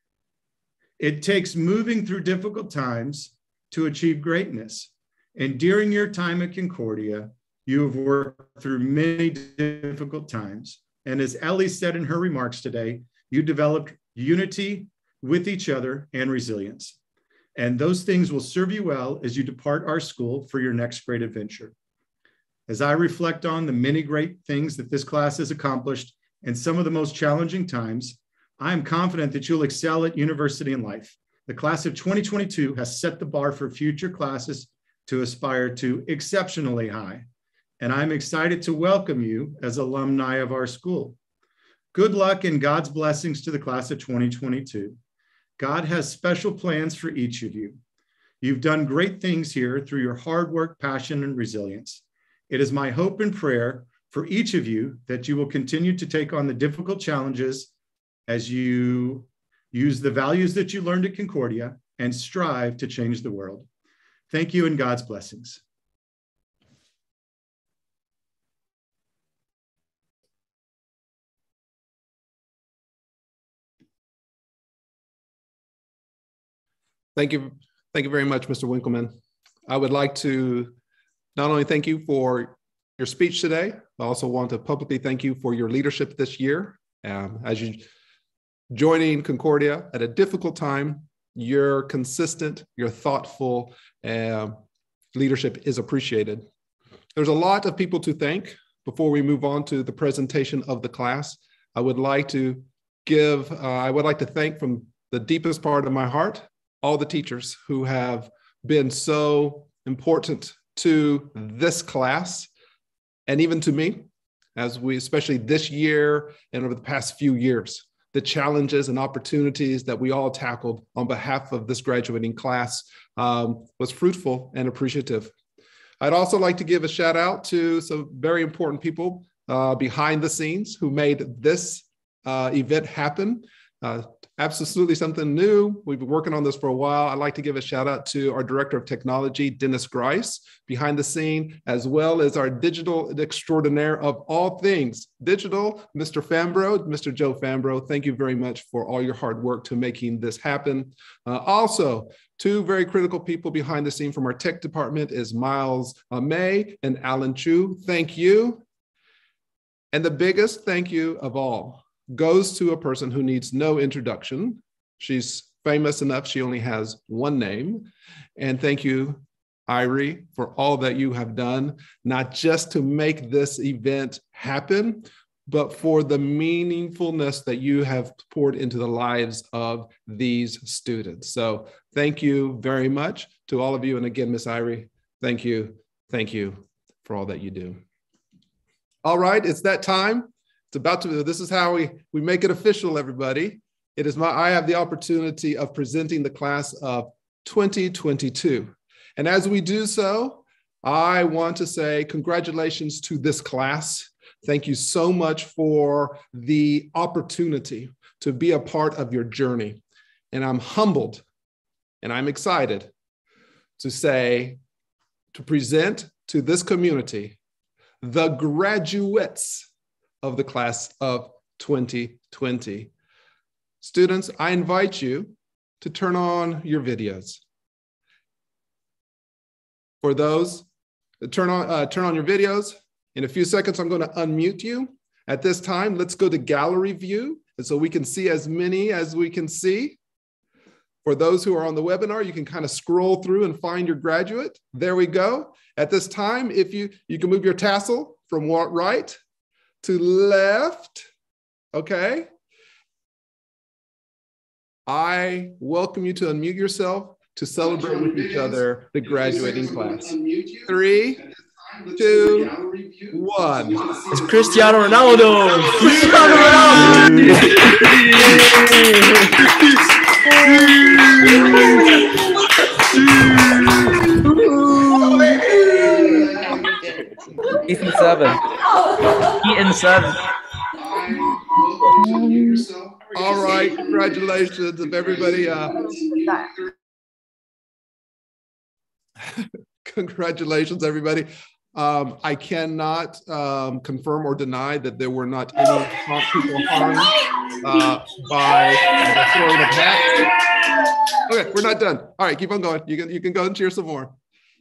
T: It takes moving through difficult times to achieve greatness. And during your time at Concordia, you have worked through many difficult times. And as Ellie said in her remarks today, you developed unity with each other and resilience. And those things will serve you well as you depart our school for your next great adventure. As I reflect on the many great things that this class has accomplished and some of the most challenging times, I am confident that you'll excel at university and life. The class of 2022 has set the bar for future classes to aspire to exceptionally high. And I'm excited to welcome you as alumni of our school. Good luck and God's blessings to the class of 2022. God has special plans for each of you. You've done great things here through your hard work, passion, and resilience. It is my hope and prayer for each of you that you will continue to take on the difficult challenges as you use the values that you learned at Concordia and strive to change the world. Thank you and God's blessings.
P: Thank you very much, Mr. Winkleman. I would like to not only thank you for your speech today, I also want to publicly thank you for your leadership this year. As you joining Concordia at a difficult time, your consistent, your thoughtful leadership is appreciated. There's a lot of people to thank. Before we move on to the presentation of the class, I would like to thank from the deepest part of my heart, all the teachers who have been so important to this class and even to me, especially this year and over the past few years. the challenges and opportunities that we all tackled on behalf of this graduating class was fruitful and appreciative. I'd also like to give a shout out to some very important people behind the scenes who made this event happen. Absolutely something new. We've been working on this for a while. I'd like to give a shout out to our Director of Technology, Dennis Grice, behind the scene, as well as our digital extraordinaire of all things digital, Mr. Fambro, Mr. Joe Fambro. Thank you very much for all your hard work to making this happen. Also, two very critical people behind the scene from our tech department is Miles May and Alan Chu. Thank you. And the biggest thank you of all goes to a person who needs no introduction. She's famous enough, she only has one name. And thank you, Irie, for all that you have done, not just to make this event happen, but for the meaningfulness that you have poured into the lives of these students. So thank you very much to all of you. And again, Miss Irie, thank you for all that you do. All right, it's that time. It's about to, this is how we make it official, everybody. It is I have the opportunity of presenting the class of 2022. And as we do so, I want to say congratulations to this class. Thank you so much for the opportunity to be a part of your journey. And I'm humbled and I'm excited to present to this community the graduates of the class of 2020. Students, I invite you to turn on your videos. For those, turn on your videos. In a few seconds, I'm going to unmute you. At this time, let's go to gallery view, and so we can see as many as we can see. For those who are on the webinar, you can kind of scroll through and find your graduate. There we go. At this time, if you can move your tassel from right to left, okay? I welcome you to unmute yourself to celebrate with each other the graduating class. 3, 2, 1.
M: It's Cristiano Ronaldo! Cristiano Ronaldo!
H: Ethan 7.
M: Ethan 7.
P: All right, congratulations of everybody. Congratulations, everybody. I cannot confirm or deny that there were not any people harmed by the throwing of hats. Okay, we're not done. All right, keep on going. You can go and cheer some more.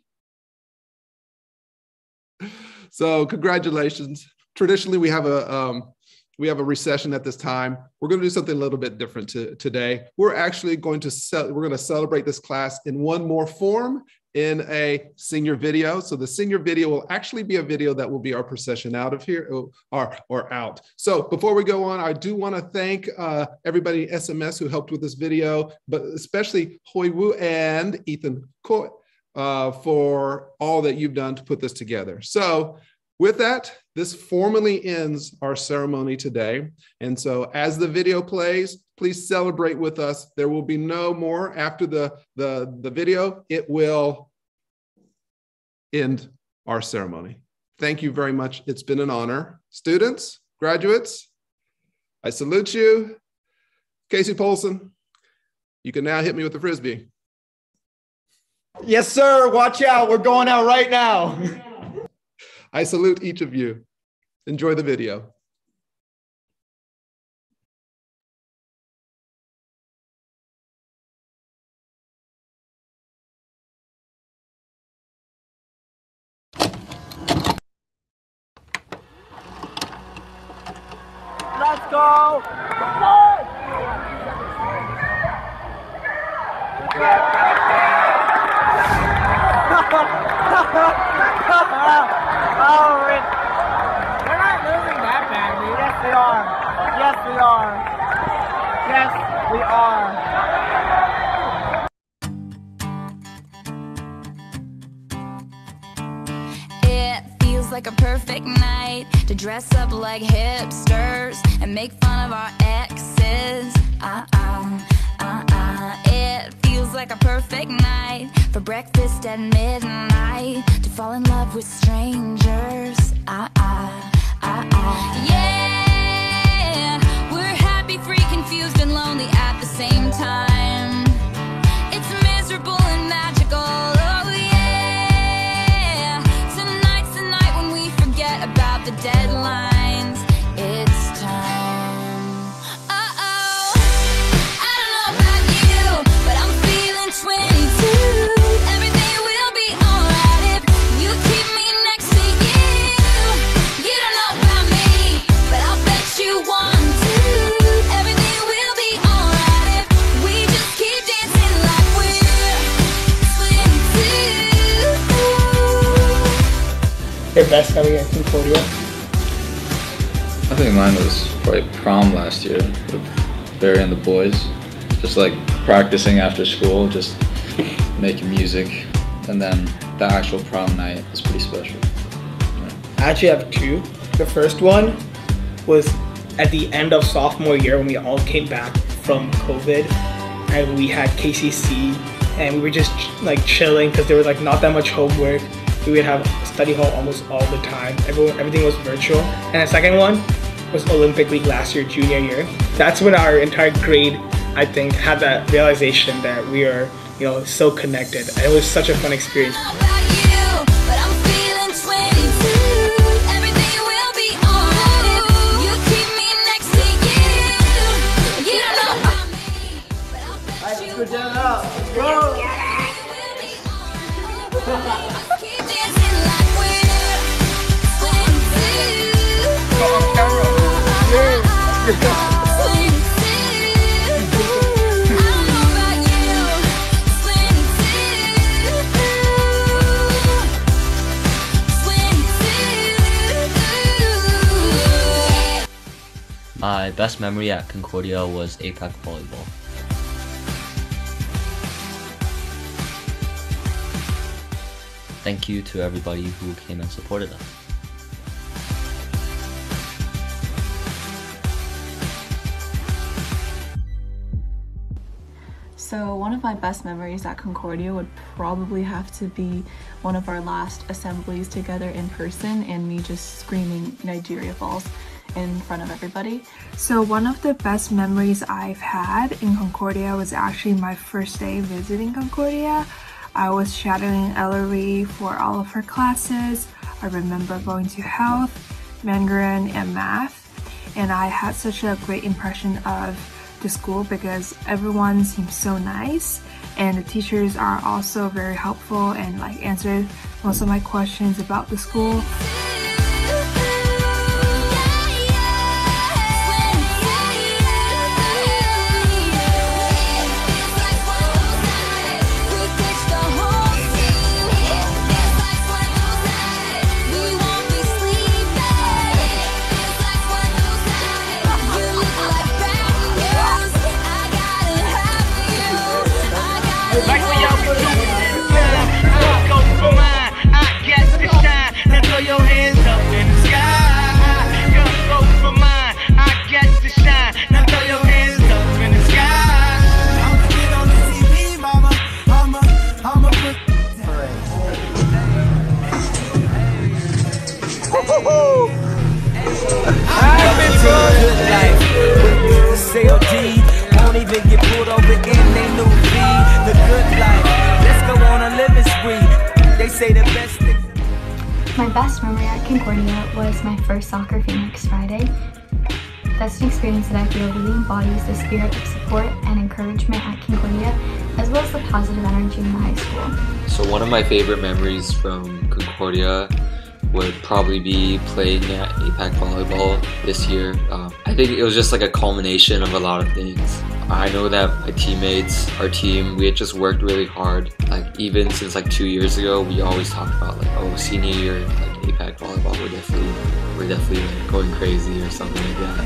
P: So congratulations. Traditionally, we have a recession at this time. We're going to do something a little bit different today. We're actually going to celebrate this class in one more form, in a senior video. So the senior video will actually be a video that will be our procession out of here or out. So before we go on, I do want to thank everybody at SMS who helped with this video, but especially Hoi Wu and Ethan Coy for all that you've done to put this together. So with that, this formally ends our ceremony today. And so as the video plays, please celebrate with us. There will be no more after the video. It will end our ceremony. Thank you very much. It's been an honor. Students, graduates, I salute you. Casey Polson, you can now hit me with the Frisbee.
G: Yes, sir. Watch out. We're going out right now.
P: I salute each of you. Enjoy the video.
G: Let's go. Oh, we're not losing that badly. Yes, we are. Yes, we are. Yes, we are.
A: It feels like a perfect night.
U: to dress up like hipsters and make fun of our exes. It feels like a perfect night for breakfast at midnight, to fall in love with strangers. Yeah, we're happy, free, confused, and lonely at the same time. It's miserable and magical. Oh yeah, tonight's the night when we forget about the deadlines. It's time. Uh-oh, I don't know about you, but I'm feeling 22. Everything will be alright if you keep me next to you. You don't know about me, but I'll bet you want to. Everything will be alright if we just keep dancing like we're 22.
G: Your best memory at Concordia?
V: I think mine was probably prom last year with Barry and the boys. Just like practicing after school, just making music, and then the actual prom night was pretty special.
G: I actually have two. The first one was at the end of sophomore year when we all came back from COVID and we had KCC and we were just like chilling because there was like not that much homework. We would have study hall almost all the time. Everything was virtual. And the second one was Olympic Week last year, junior year. That's when our entire grade, I think, had that realization that we are, so connected. And it was such a fun experience.
W: My best memory at Concordia was APAC volleyball. Thank you to everybody who came and supported us.
X: So one of my best memories at Concordia would probably have to be one of our last assemblies together in person and me just screaming Nigeria Falls in front of everybody.
C: So one of the best memories I've had in Concordia was actually my first day visiting Concordia. I was shadowing Ellery for all of her classes. I remember going to health, Mandarin, and math, and I had such a great impression of the school because everyone seems so nice and the teachers are also very helpful and answered most of my questions about the school.
O: My best memory at Concordia was my first Soccer Phoenix Friday. That's an experience that I feel really embodies the spirit of support and encouragement at Concordia, as well as the positive energy in the high school.
Y: So one of my favorite memories from Concordia would probably be playing at APAC volleyball this year. I think it was just like a culmination of a lot of things. I know that my teammates, our team, we had just worked really hard. Even since 2 years ago, we always talked about senior year, APAC volleyball, we're definitely going crazy or something like that.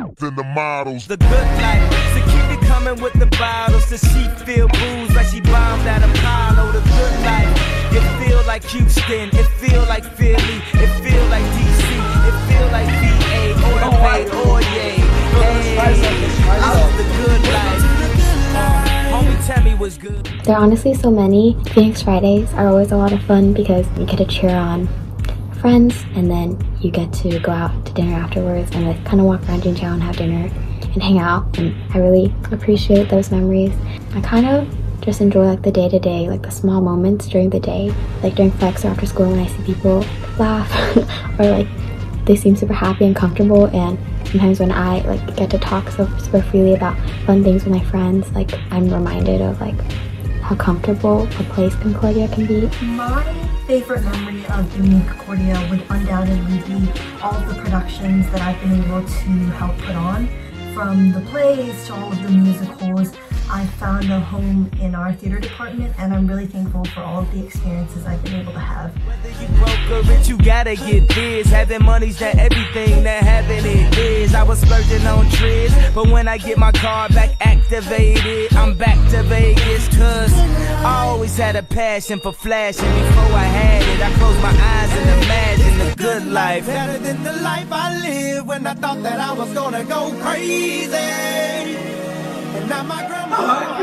B: than the models.
D: The good life, so keep it coming with the bottles. So she feel booze like she bombed at Apollo. The good life, it feel like Houston, it feel like Philly, it feel like DC, it feel like VA, or the Bay, or yay. I love the good life. Homie, tell me what's good.
F: There are honestly so many. Phoenix Fridays are always a lot of fun because you get to cheer on friends, and then you get to go out to dinner afterwards and like kind of walk around Jinjiao and have dinner and hang out, and I really appreciate those memories. I kind of just enjoy like the day-to-day, like the small moments during the day, like during flex or after school when I see people laugh or like they seem super happy and comfortable, and sometimes when I like get to talk super freely about fun things with my friends, like I'm reminded of like how comfortable a place Concordia can be.
K: My favorite memory of being in Concordia would undoubtedly be all of the productions that I've been able to help put on. From the plays to all of the musicals, I found a home in our theater department, and I'm really thankful for all of the experiences I've been able to have.
D: Whether you broke or rich, you gotta get this. Having money's that everything that having it is. I was splurging on trips, but when I get my car back activated, I'm back to Vegas. Cause I always had a passion for flashing. Before I had it, I closed my eyes and imagined the good life. Better than the life I lived when I thought that I was gonna go crazy. And now my grandma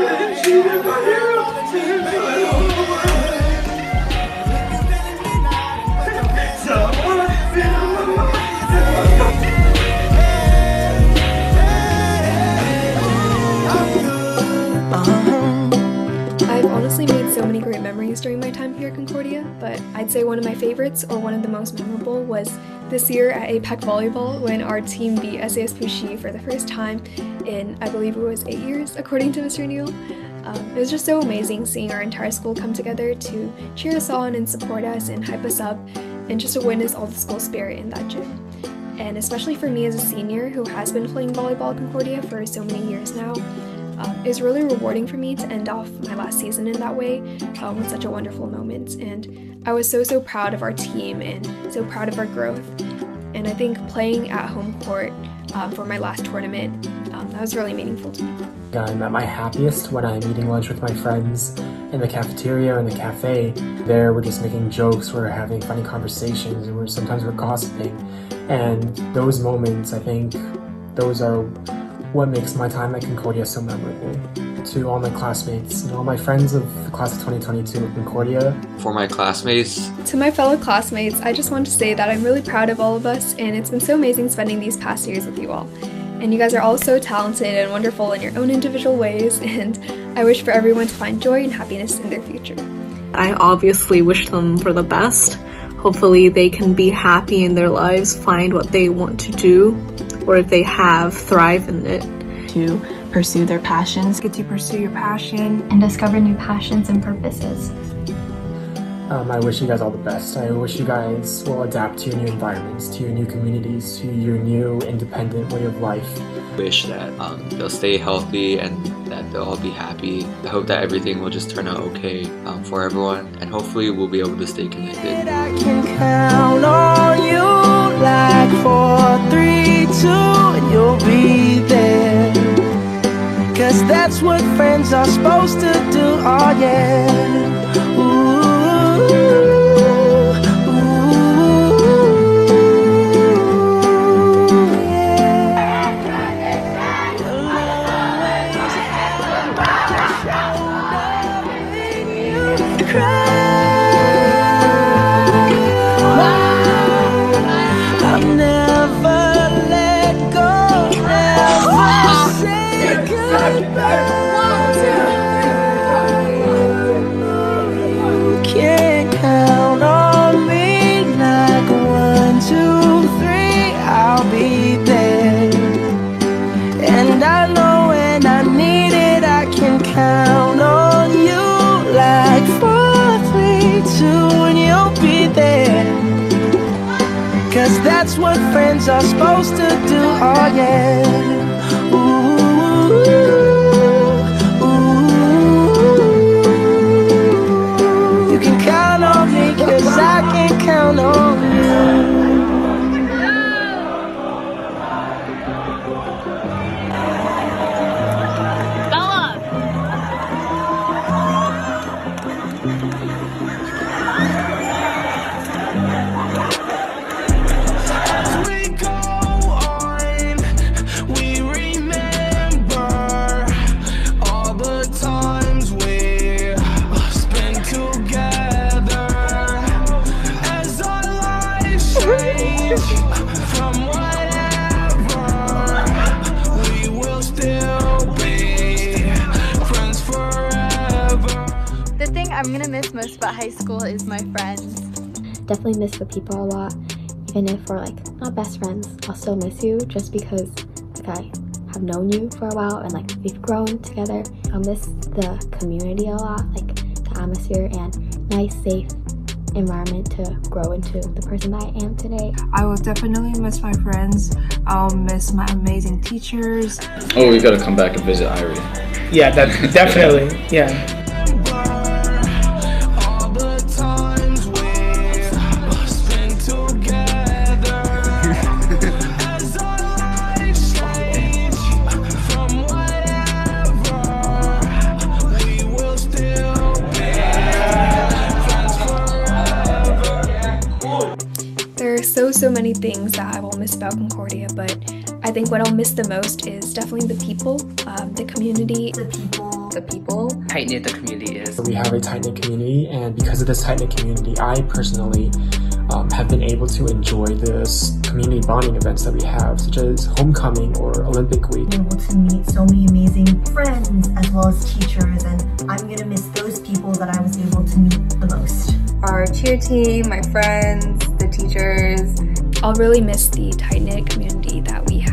R: I've honestly made so many great memories during my time here at Concordia, but I'd say one of my favorites, or one of the most memorable, was this year at APAC Volleyball when our team beat SAS Puxi for the first time in, I believe it was 8 years, according to Mr. Neal. It was just so amazing seeing our entire school come together to cheer us on and support us and hype us up, and just to witness all the school spirit in that gym. And especially for me as a senior who has been playing volleyball at Concordia for so many years now, it was really rewarding for me to end off my last season in that way with such a wonderful moment. And I was so proud of our team and so proud of our growth. And I think playing at home court for my last tournament, that was really meaningful to me.
N: I'm at my happiest when I'm eating lunch with my friends in the cafeteria or in the cafe. There we're just making jokes, we're having funny conversations, and sometimes we're gossiping. And those moments, I think, those are what makes my time at Concordia so memorable. To all my classmates and all my friends of the class of 2022 at Concordia.
Y: For my classmates.
R: To my fellow classmates, I just want to say that I'm really proud of all of us, and it's been so amazing spending these past years with you all. And you guys are all so talented and wonderful in your own individual ways, and I wish for everyone to find joy and happiness in their future.
Z: I obviously wish them for the best. Hopefully they can be happy in their lives, find what they want to do, or if they have, thrive in it.
X: To pursue their passions.
C: Get to pursue your passion.
O: And discover new passions and purposes.
N: I wish you guys all the best. I wish you guys will adapt to your new environments, to your new communities, to your new independent way of life.
Y: Wish that they'll stay healthy and that they'll all be happy. I hope that everything will just turn out okay for everyone, and hopefully we'll be able to stay connected.
D: I can count on you like 4, 3, 2, and you'll be there. Cause that's what friends are supposed to do, oh yeah. Ooh. Can't count on me like 1, 2, 3, I'll be there. And I know when I need it, I can count on you like 4, 3, 2, and you'll be there. Cause that's what friends are supposed to do, oh yeah. Ooh. Cause I can count on you.
B: miss about high school is my friends.
F: Definitely miss the people a lot. Even if we're like not best friends, I'll still miss you just because like I have known you for a while and like we've grown together. I'll miss the community a lot, like the atmosphere and nice, safe environment to grow into the person that I am today.
C: I will definitely miss my friends. I'll miss my amazing teachers.
V: Oh, we gotta come back and visit Irie.
G: Yeah, that definitely. Yeah.
R: So many things that I will miss about Concordia, but I think what I'll miss the most is definitely the people, the community.
E: The people. Tight-knit the community is.
N: We have a tight-knit community, and because of this tight-knit community, I personally have been able to enjoy this community bonding events that we have, such as homecoming or Olympic week.
K: I'm able to meet so many amazing friends as well as teachers, and I'm going to miss those people that I was able to meet the most.
I: Our cheer team, my friends, the teachers.
R: I'll really miss the tight-knit community that we